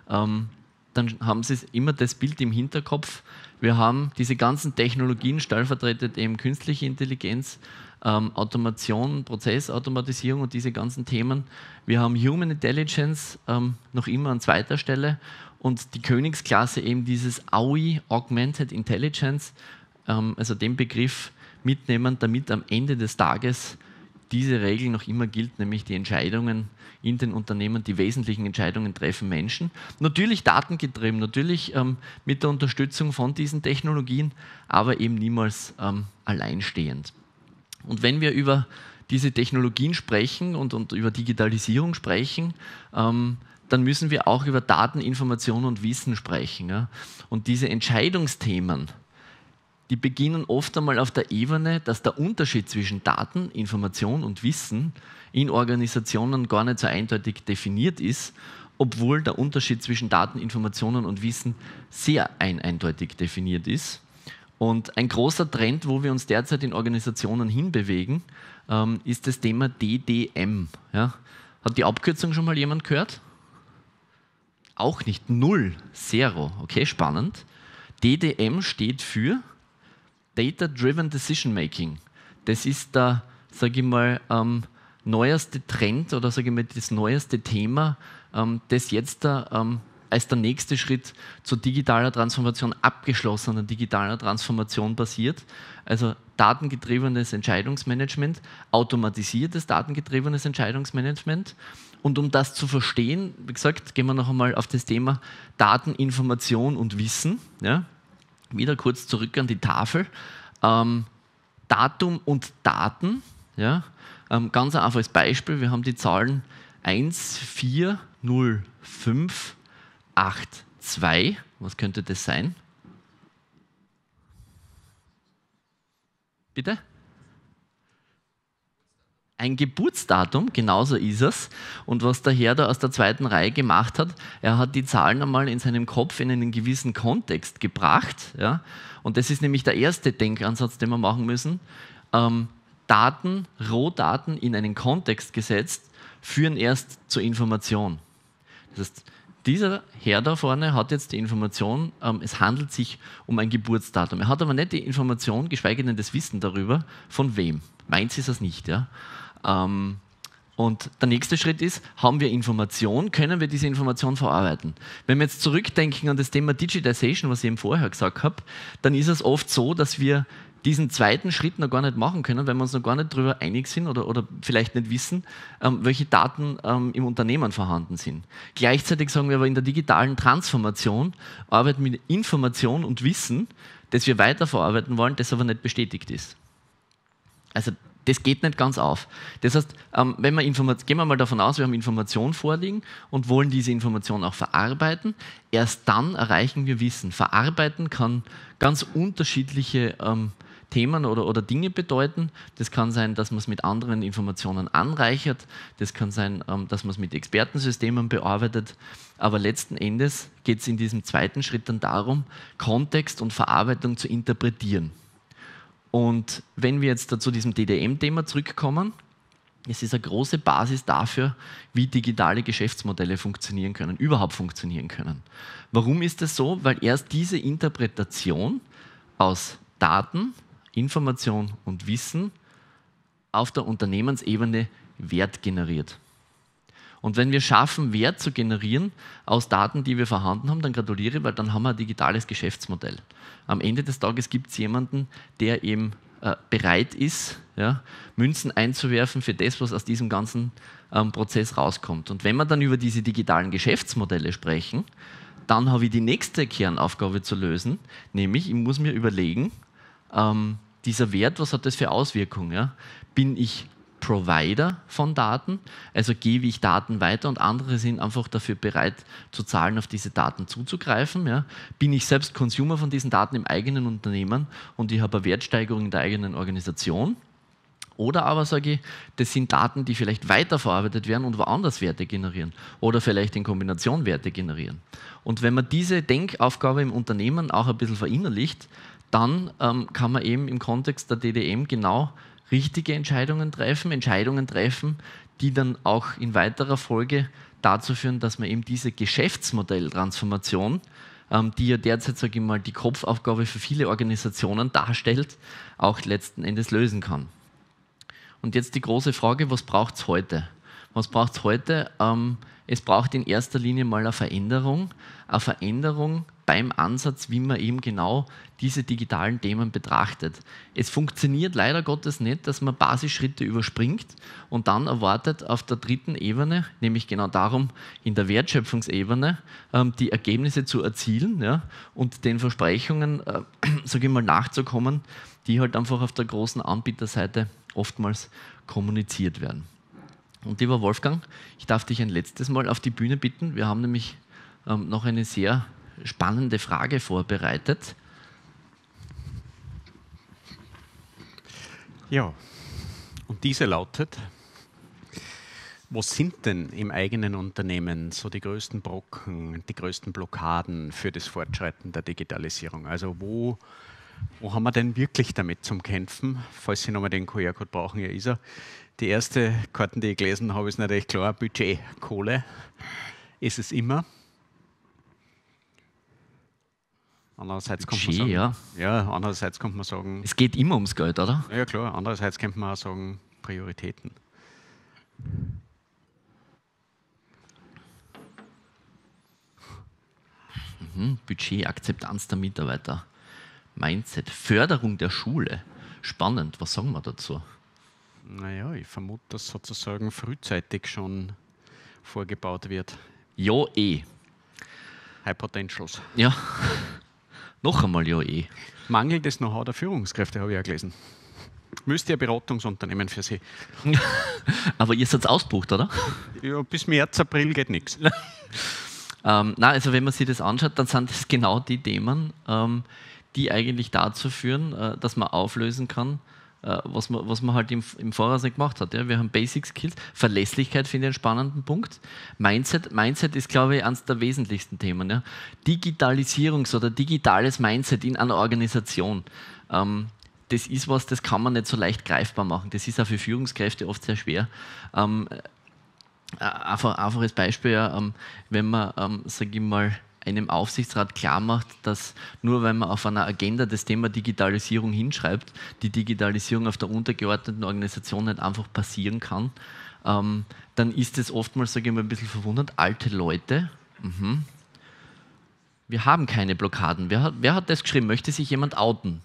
Speaker 1: dann haben Sie immer das Bild im Hinterkopf. Wir haben diese ganzen Technologien, stellvertretend eben künstliche Intelligenz, Automation, Prozessautomatisierung und diese ganzen Themen. Wir haben Human Intelligence noch immer an zweiter Stelle und die Königsklasse eben dieses AUI, Augmented Intelligence, also den Begriff mitnehmen, damit am Ende des Tages diese Regel noch immer gilt, nämlich die Entscheidungen in den Unternehmen, die wesentlichen Entscheidungen treffen Menschen. Natürlich datengetrieben, natürlich mit der Unterstützung von diesen Technologien, aber eben niemals alleinstehend. Und wenn wir über diese Technologien sprechen und über Digitalisierung sprechen, dann müssen wir auch über Daten, Information und Wissen sprechen. Ja? Und diese Entscheidungsthemen, die beginnen oft einmal auf der Ebene, dass der Unterschied zwischen Daten, Information und Wissen in Organisationen gar nicht so eindeutig definiert ist, obwohl der Unterschied zwischen Daten, Informationen und Wissen sehr eindeutig definiert ist. Und ein großer Trend, wo wir uns derzeit in Organisationen hinbewegen, ist das Thema DDM. Ja? Hat die Abkürzung schon mal jemand gehört? Auch nicht. Null. Zero. Okay, spannend. DDM steht für Data-Driven Decision Making. Das ist der, sage ich mal, neueste Trend oder sage ich mal, das neueste Thema, das jetzt als der nächste Schritt zur digitaler Transformation, abgeschlossener digitaler Transformation passiert. Also datengetriebenes Entscheidungsmanagement, automatisiertes datengetriebenes Entscheidungsmanagement. Und um das zu verstehen, wie gesagt, gehen wir noch einmal auf das Thema Daten, Information und Wissen. Ja. Wieder kurz zurück an die Tafel. Datum und Daten. Ja. Ganz ein einfaches Beispiel. Wir haben die Zahlen 14058 2. Was könnte das sein? Bitte? Ein Geburtsdatum, genauso ist es. Und was der Herr da aus der zweiten Reihe gemacht hat, er hat die Zahlen einmal in seinem Kopf in einen gewissen Kontext gebracht. Ja? Und das ist nämlich der erste Denkansatz, den wir machen müssen. Daten, Rohdaten in einen Kontext gesetzt, führen erst zur Information. Das heißt, dieser Herr da vorne hat jetzt die Information, es handelt sich um ein Geburtsdatum. Er hat aber nicht die Information, geschweige denn das Wissen darüber, von wem. Meins ist es nicht. Ja? Und der nächste Schritt ist, haben wir Information, können wir diese Information verarbeiten. Wenn wir jetzt zurückdenken an das Thema Digitization, was ich eben vorher gesagt habe, dann ist es oft so, dass wir diesen zweiten Schritt noch gar nicht machen können, weil wir uns noch gar nicht darüber einig sind oder vielleicht nicht wissen, welche Daten im Unternehmen vorhanden sind. Gleichzeitig sagen wir aber, in der digitalen Transformation arbeiten wir mit Information und Wissen, das wir weiterverarbeiten wollen, das aber nicht bestätigt ist. Also Das geht nicht ganz auf. Das heißt, gehen wir mal davon aus, wir haben Informationen vorliegen und wollen diese Informationen auch verarbeiten. Erst dann erreichen wir Wissen. Verarbeiten kann ganz unterschiedliche Themen oder Dinge bedeuten. Das kann sein, dass man es mit anderen Informationen anreichert. Das kann sein, dass man es mit Expertensystemen bearbeitet. Aber letzten Endes geht es in diesem zweiten Schritt dann darum, Kontext und Verarbeitung zu interpretieren. Und wenn wir jetzt zu diesem DDM-Thema zurückkommen, es ist eine große Basis dafür, wie digitale Geschäftsmodelle funktionieren können, überhaupt funktionieren können. Warum ist das so? Weil erst diese Interpretation aus Daten, Information und Wissen auf der Unternehmensebene Wert generiert. Und wenn wir schaffen, Wert zu generieren aus Daten, die wir vorhanden haben, dann gratuliere, weil dann haben wir ein digitales Geschäftsmodell. Am Ende des Tages gibt es jemanden, der eben bereit ist, ja, Münzen einzuwerfen für das, was aus diesem ganzen Prozess rauskommt. Und wenn wir dann über diese digitalen Geschäftsmodelle sprechen, dann habe ich die nächste Kernaufgabe zu lösen, nämlich ich muss mir überlegen, dieser Wert, was hat das für Auswirkungen? Ja? Bin ich Provider von Daten, also gebe ich Daten weiter und andere sind einfach dafür bereit zu zahlen, auf diese Daten zuzugreifen. Ja? Bin ich selbst Consumer von diesen Daten im eigenen Unternehmen und ich habe eine Wertsteigerung in der eigenen Organisation? Oder aber sage ich, das sind Daten, die vielleicht weiterverarbeitet werden und woanders Werte generieren oder vielleicht in Kombination Werte generieren. Und wenn man diese Denkaufgabe im Unternehmen auch ein bisschen verinnerlicht, dann kann man eben im Kontext der DDM genau richtige Entscheidungen treffen, die dann auch in weiterer Folge dazu führen, dass man eben diese Geschäftsmodelltransformation, die ja derzeit, sage ich mal, die Kopfaufgabe für viele Organisationen darstellt, auch letzten Endes lösen kann. Und jetzt die große Frage, was braucht es heute? Was braucht es heute? Es braucht in erster Linie mal eine Veränderung beim Ansatz, wie man eben genau diese digitalen Themen betrachtet. Es funktioniert leider Gottes nicht, dass man Basisschritte überspringt und dann erwartet auf der dritten Ebene, nämlich genau darum, in der Wertschöpfungsebene die Ergebnisse zu erzielen, ja, und den Versprechungen, sage ich mal, nachzukommen, die halt einfach auf der großen Anbieterseite oftmals kommuniziert werden. Und lieber Wolfgang, ich darf dich ein letztes Mal auf die Bühne bitten. Wir haben nämlich noch eine sehr spannende Frage vorbereitet.
Speaker 2: Ja, und diese lautet: Was sind denn im eigenen Unternehmen so die größten Brocken, die größten Blockaden für das Fortschreiten der Digitalisierung? Also wo haben wir denn wirklich damit zum Kämpfen? Falls Sie nochmal den QR-Code brauchen, hier ist er. Die erste Karten, die ich gelesen habe, ist natürlich klar: Budget, Kohle ist es immer. Andererseits kommt man sagen, andererseits kommt man sagen,
Speaker 1: es geht immer ums Geld, oder?
Speaker 2: Ja klar, andererseits könnte man auch sagen, Prioritäten.
Speaker 1: Budget, Akzeptanz der Mitarbeiter, Mindset, Förderung der Schule. Spannend, was sagen wir dazu?
Speaker 2: Naja, ich vermute, dass sozusagen frühzeitig schon vorgebaut wird.
Speaker 1: Ja,
Speaker 2: High Potentials.
Speaker 1: Ja, noch einmal ja.
Speaker 2: Mangelndes Know-how der Führungskräfte, habe ich auch gelesen. Müsste ja Beratungsunternehmen für Sie.
Speaker 1: Aber ihr seid ausgebucht, oder?
Speaker 2: Ja, bis März, April geht nichts.
Speaker 1: Nein, also wenn man sich das anschaut, dann sind das genau die Themen, die eigentlich dazu führen, dass man auflösen kann, was man halt im Voraus nicht gemacht hat. Ja. Wir haben Basic Skills, Verlässlichkeit finde ich einen spannenden Punkt. Mindset ist, glaube ich, eines der wesentlichsten Themen. Ja. Digitalisierungs- oder digitales Mindset in einer Organisation, das ist was, das kann man nicht so leicht greifbar machen. Das ist auch für Führungskräfte oft sehr schwer. Einfaches Beispiel, ja, wenn man, sage ich mal, einem Aufsichtsrat klar macht, dass nur weil man auf einer Agenda das Thema Digitalisierung hinschreibt, die Digitalisierung auf der untergeordneten Organisation nicht einfach passieren kann, dann ist es oftmals, sage ich mal, ein bisschen verwundert, alte Leute. Wir haben keine Blockaden. Wer hat das geschrieben? Möchte sich jemand outen?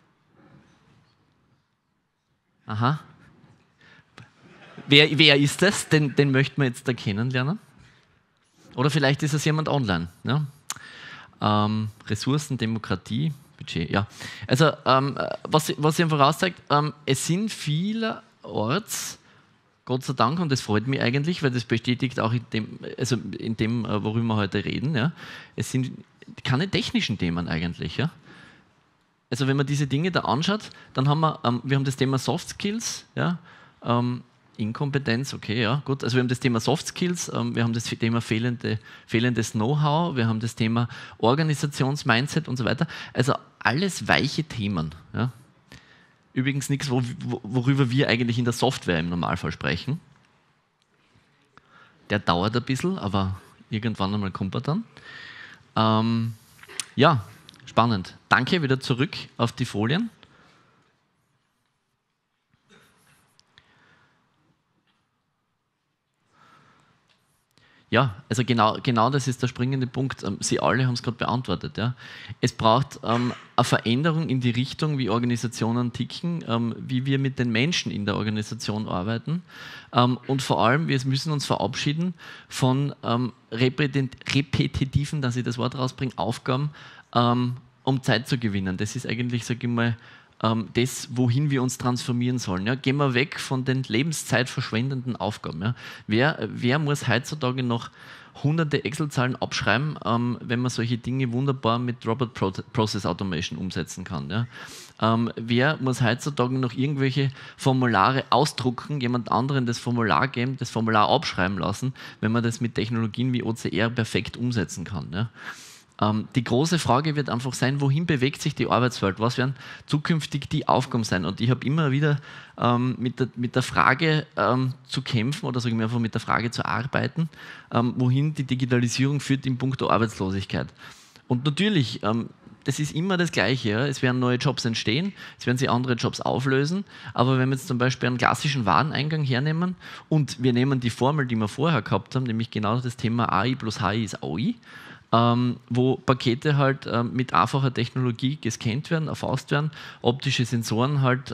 Speaker 1: Aha. Wer ist das? Den möchten wir jetzt da kennenlernen. Oder vielleicht ist es jemand online. Ja? Ressourcen, Demokratie, Budget. Ja. Also was ihr vorauszeigt, es sind viele vielerorts, Gott sei Dank, und das freut mich eigentlich, weil das bestätigt auch in dem, worüber wir heute reden, ja, es sind keine technischen Themen eigentlich. Ja. Also wenn man diese Dinge da anschaut, dann haben wir haben das Thema Soft Skills, ja, Inkompetenz, okay, ja, gut. Also wir haben das Thema Soft Skills, wir haben das Thema fehlendes Know-how, wir haben das Thema Organisationsmindset und so weiter. Also alles weiche Themen. Ja. Übrigens nichts, worüber wir eigentlich in der Software im Normalfall sprechen. Der dauert ein bisschen, aber irgendwann einmal kommt er dann. Ja, spannend. Danke, wieder zurück auf die Folien. Ja, also genau das ist der springende Punkt. Sie alle haben es gerade beantwortet. Ja. Es braucht eine Veränderung in die Richtung, wie Organisationen ticken, wie wir mit den Menschen in der Organisation arbeiten. Und vor allem, wir müssen uns verabschieden von repetitiven, dass ich das Wort rausbringe, Aufgaben, um Zeit zu gewinnen. Das ist eigentlich, sage ich mal, das, wohin wir uns transformieren sollen. Ja. Gehen wir weg von den lebenszeitverschwendenden Aufgaben. Ja. Wer muss heutzutage noch hunderte Excel-Zahlen abschreiben, wenn man solche Dinge wunderbar mit Robot Process Automation umsetzen kann? Ja. Wer muss heutzutage noch irgendwelche Formulare ausdrucken, jemand anderen das Formular geben, das Formular abschreiben lassen, wenn man das mit Technologien wie OCR perfekt umsetzen kann? Ja. Die große Frage wird einfach sein, wohin bewegt sich die Arbeitswelt? Was werden zukünftig die Aufgaben sein? Und ich habe immer wieder mit der Frage zu kämpfen oder sagen wir einfach mit der Frage zu arbeiten, wohin die Digitalisierung führt in puncto Arbeitslosigkeit. Und natürlich, das ist immer das Gleiche. Ja? Es werden neue Jobs entstehen, es werden sich andere Jobs auflösen, aber wenn wir jetzt zum Beispiel einen klassischen Wareneingang hernehmen und wir nehmen die Formel, die wir vorher gehabt haben, nämlich genau das Thema AI plus HI ist AI, wo Pakete halt mit einfacher Technologie gescannt werden, erfasst werden, optische Sensoren halt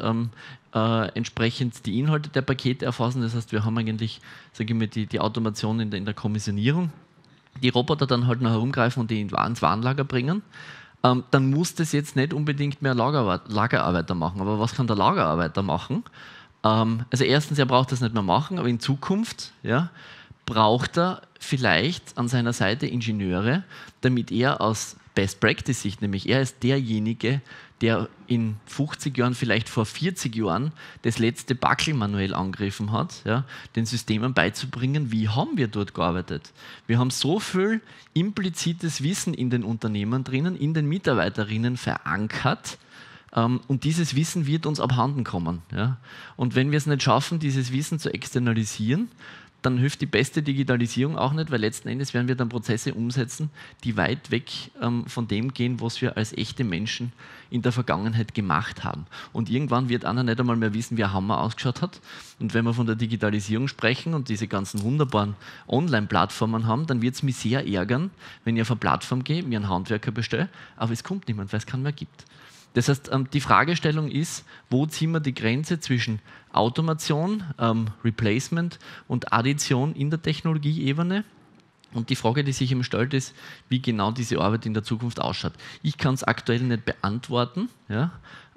Speaker 1: entsprechend die Inhalte der Pakete erfassen. Das heißt, wir haben eigentlich, sage ich mal, die Automation in der Kommissionierung. Die Roboter dann halt noch herumgreifen und die ins Warenlager bringen. Dann muss das jetzt nicht unbedingt mehr Lagerarbeiter machen. Aber was kann der Lagerarbeiter machen? Also erstens, er braucht das nicht mehr machen, aber in Zukunft, ja, braucht er vielleicht an seiner Seite Ingenieure, damit er aus Best-Practice-Sicht, nämlich er ist derjenige, der in 50 Jahren, vielleicht vor 40 Jahren, das letzte Backel manuell angegriffen hat, ja, den Systemen beizubringen, wie haben wir dort gearbeitet. Wir haben so viel implizites Wissen in den Unternehmen drinnen, in den Mitarbeiterinnen verankert, und dieses Wissen wird uns abhanden kommen. Ja. Und wenn wir es nicht schaffen, dieses Wissen zu externalisieren, dann hilft die beste Digitalisierung auch nicht, weil letzten Endes werden wir dann Prozesse umsetzen, die weit weg von dem gehen, was wir als echte Menschen in der Vergangenheit gemacht haben. Und irgendwann wird einer nicht einmal mehr wissen, wie ein Hammer ausgeschaut hat. Und wenn wir von der Digitalisierung sprechen und diese ganzen wunderbaren Online-Plattformen haben, dann wird es mich sehr ärgern, wenn ich auf eine Plattform gehe, mir einen Handwerker bestelle, aber es kommt niemand, weil es keinen mehr gibt. Das heißt, die Fragestellung ist, wo ziehen wir die Grenze zwischen Automation, Replacement und Addition in der Technologieebene? Und die Frage, die sich eben stellt, ist, wie genau diese Arbeit in der Zukunft ausschaut. Ich kann es aktuell nicht beantworten, ja,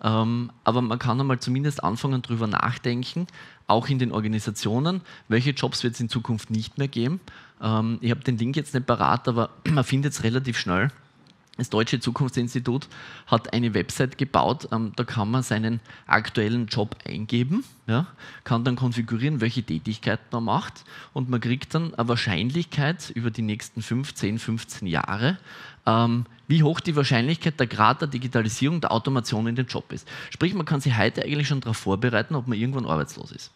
Speaker 1: aber man kann einmal zumindest anfangen, darüber nachdenken, auch in den Organisationen, welche Jobs wird es in Zukunft nicht mehr geben. Ich habe den Link jetzt nicht parat, aber man findet es relativ schnell. Das Deutsche Zukunftsinstitut hat eine Website gebaut, da kann man seinen aktuellen Job eingeben, ja, kann dann konfigurieren, welche Tätigkeiten man macht und man kriegt dann eine Wahrscheinlichkeit über die nächsten 10, 15 Jahre, wie hoch die Wahrscheinlichkeit, der Grad der Digitalisierung, der Automation in dem Job ist. Sprich, man kann sich heute eigentlich schon darauf vorbereiten, ob man irgendwann arbeitslos ist.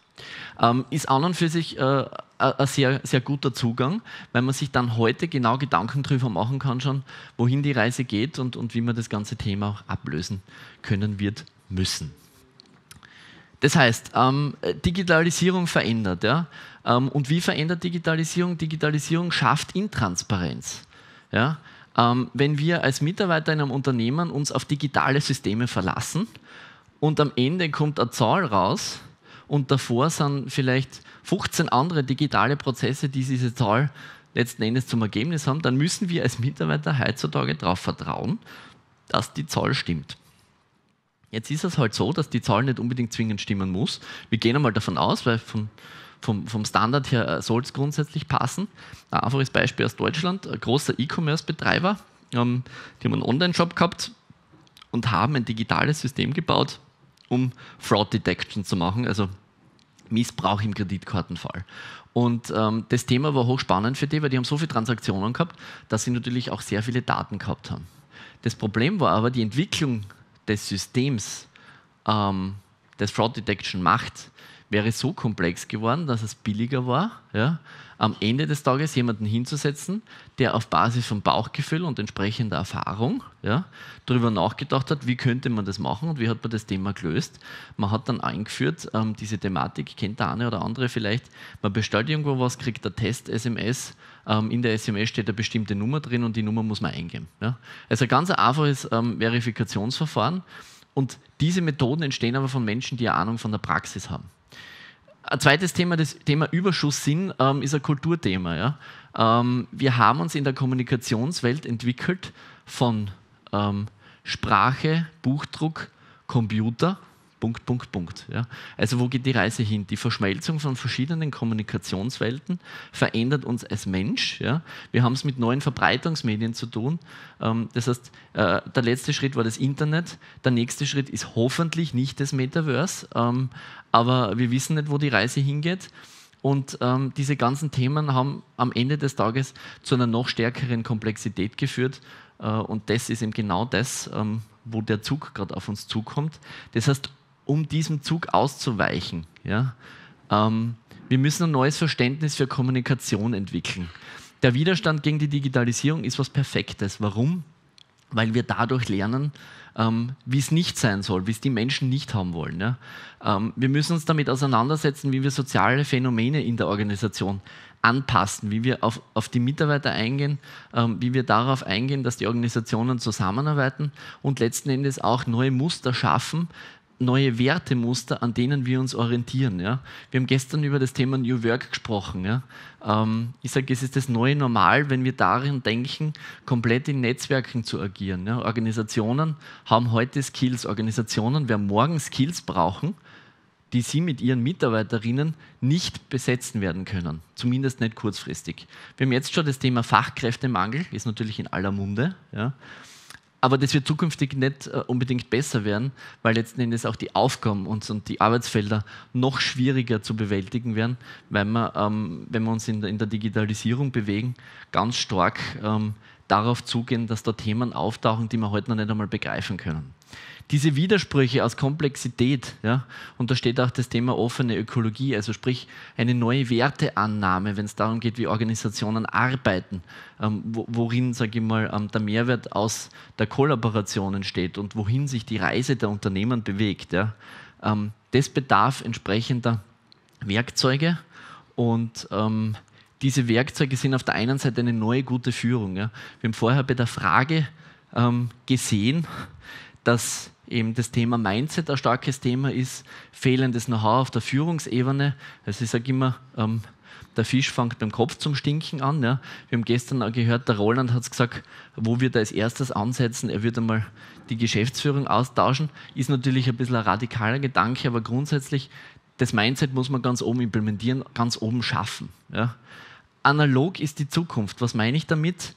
Speaker 1: Ist an und für sich ein sehr, sehr guter Zugang, weil man sich dann heute genau Gedanken darüber machen kann, schon, wohin die Reise geht und wie man das ganze Thema auch ablösen können wird müssen. Das heißt, Digitalisierung verändert. Ja? Und wie verändert Digitalisierung? Digitalisierung schafft Intransparenz. Ja? Wenn wir als Mitarbeiter in einem Unternehmen uns auf digitale Systeme verlassen und am Ende kommt eine Zahl raus, und davor sind vielleicht 15 andere digitale Prozesse, die diese Zahl letzten Endes zum Ergebnis haben, dann müssen wir als Mitarbeiter heutzutage darauf vertrauen, dass die Zahl stimmt. Jetzt ist es halt so, dass die Zahl nicht unbedingt zwingend stimmen muss. Wir gehen einmal davon aus, weil vom Standard her soll es grundsätzlich passen. Ein einfaches Beispiel aus Deutschland, ein großer E-Commerce-Betreiber, die haben einen Online-Shop gehabt und haben ein digitales System gebaut, um Fraud Detection zu machen, also Missbrauch im Kreditkartenfall. Und das Thema war hochspannend für die, weil die haben so viele Transaktionen gehabt, dass sie natürlich auch sehr viele Daten gehabt haben. Das Problem war aber, die Entwicklung des Systems, das Fraud Detection macht, wäre so komplex geworden, dass es billiger war, ja, am Ende des Tages jemanden hinzusetzen, der auf Basis von Bauchgefühl und entsprechender Erfahrung, ja, darüber nachgedacht hat, wie könnte man das machen und wie hat man das Thema gelöst. Man hat dann eingeführt, diese Thematik, kennt der eine oder andere vielleicht, man bestellt irgendwo was, kriegt eine Test-SMS, in der SMS steht eine bestimmte Nummer drin und die Nummer muss man eingeben. Ja. Also ein ganz einfaches Verifikationsverfahren, und diese Methoden entstehen aber von Menschen, die eine Ahnung von der Praxis haben. Ein zweites Thema, das Thema Überschusssinn, ist ein Kulturthema. Ja? Wir haben uns in der Kommunikationswelt entwickelt von Sprache, Buchdruck, Computer, Punkt. Ja? Also wo geht die Reise hin? Die Verschmelzung von verschiedenen Kommunikationswelten verändert uns als Mensch. Ja? Wir haben es mit neuen Verbreitungsmedien zu tun. Das heißt, der letzte Schritt war das Internet, der nächste Schritt ist hoffentlich nicht das Metaverse, aber wir wissen nicht, wo die Reise hingeht. Und diese ganzen Themen haben am Ende des Tages zu einer noch stärkeren Komplexität geführt. Und das ist eben genau das, wo der Zug gerade auf uns zukommt. Das heißt, um diesem Zug auszuweichen, ja, wir müssen ein neues Verständnis für Kommunikation entwickeln. Der Widerstand gegen die Digitalisierung ist was Perfektes. Warum? Weil wir dadurch lernen, wie es nicht sein soll, wie es die Menschen nicht haben wollen. Ja. Wir müssen uns damit auseinandersetzen, wie wir soziale Phänomene in der Organisation anpassen, wie wir auf die Mitarbeiter eingehen, wie wir darauf eingehen, dass die Organisationen zusammenarbeiten und letzten Endes auch neue Muster schaffen, neue Wertemuster, an denen wir uns orientieren. Ja. Wir haben gestern über das Thema New Work gesprochen. Ja. Ich sage, es ist das neue Normal, wenn wir darin denken, komplett in Netzwerken zu agieren. Ja. Organisationen haben heute Skills. Organisationen werden morgen Skills brauchen, die sie mit ihren Mitarbeiterinnen nicht besetzen werden können. Zumindest nicht kurzfristig. Wir haben jetzt schon das Thema Fachkräftemangel, ist natürlich in aller Munde. Ja. Aber das wird zukünftig nicht unbedingt besser werden, weil letzten Endes auch die Aufgaben und die Arbeitsfelder noch schwieriger zu bewältigen werden, weil wir, wenn wir uns in der Digitalisierung bewegen, ganz stark darauf zugehen, dass da Themen auftauchen, die wir heute noch nicht einmal begreifen können. Diese Widersprüche aus Komplexität, ja, und da steht auch das Thema offene Ökologie, also sprich eine neue Werteannahme, wenn es darum geht, wie Organisationen arbeiten, worin, sage ich mal, der Mehrwert aus der Kollaboration entsteht und wohin sich die Reise der Unternehmen bewegt. Ja. Das bedarf entsprechender Werkzeuge und diese Werkzeuge sind auf der einen Seite eine neue gute Führung. Ja. Wir haben vorher bei der Frage gesehen, dass eben das Thema Mindset ein starkes Thema ist, fehlendes Know-how auf der Führungsebene. Also ich sage immer, der Fisch fängt beim Kopf zum Stinken an. Ja. Wir haben gestern auch gehört, der Roland hat gesagt, wo wir da als erstes ansetzen, er würde einmal die Geschäftsführung austauschen. Ist natürlich ein bisschen ein radikaler Gedanke, aber grundsätzlich, das Mindset muss man ganz oben implementieren, ganz oben schaffen. Ja. Analog ist die Zukunft. Was meine ich damit?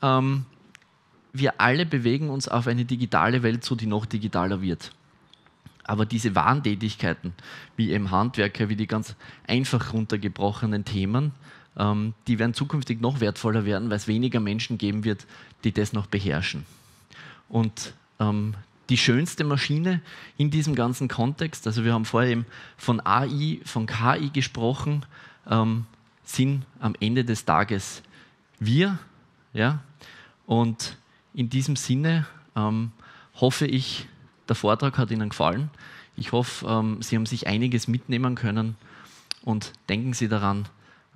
Speaker 1: Wir alle bewegen uns auf eine digitale Welt zu, die noch digitaler wird. Aber diese Warentätigkeiten, wie eben Handwerker, wie die ganz einfach runtergebrochenen Themen, die werden zukünftig noch wertvoller werden, weil es weniger Menschen geben wird, die das noch beherrschen. Und die schönste Maschine in diesem ganzen Kontext, also wir haben vorher eben von AI, von KI gesprochen, sind am Ende des Tages wir, ja, und in diesem Sinne hoffe ich, der Vortrag hat Ihnen gefallen. Ich hoffe, Sie haben sich einiges mitnehmen können und denken Sie daran,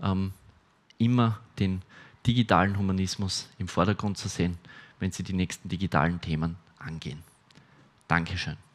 Speaker 1: immer den digitalen Humanismus im Vordergrund zu sehen, wenn Sie die nächsten digitalen Themen angehen. Dankeschön.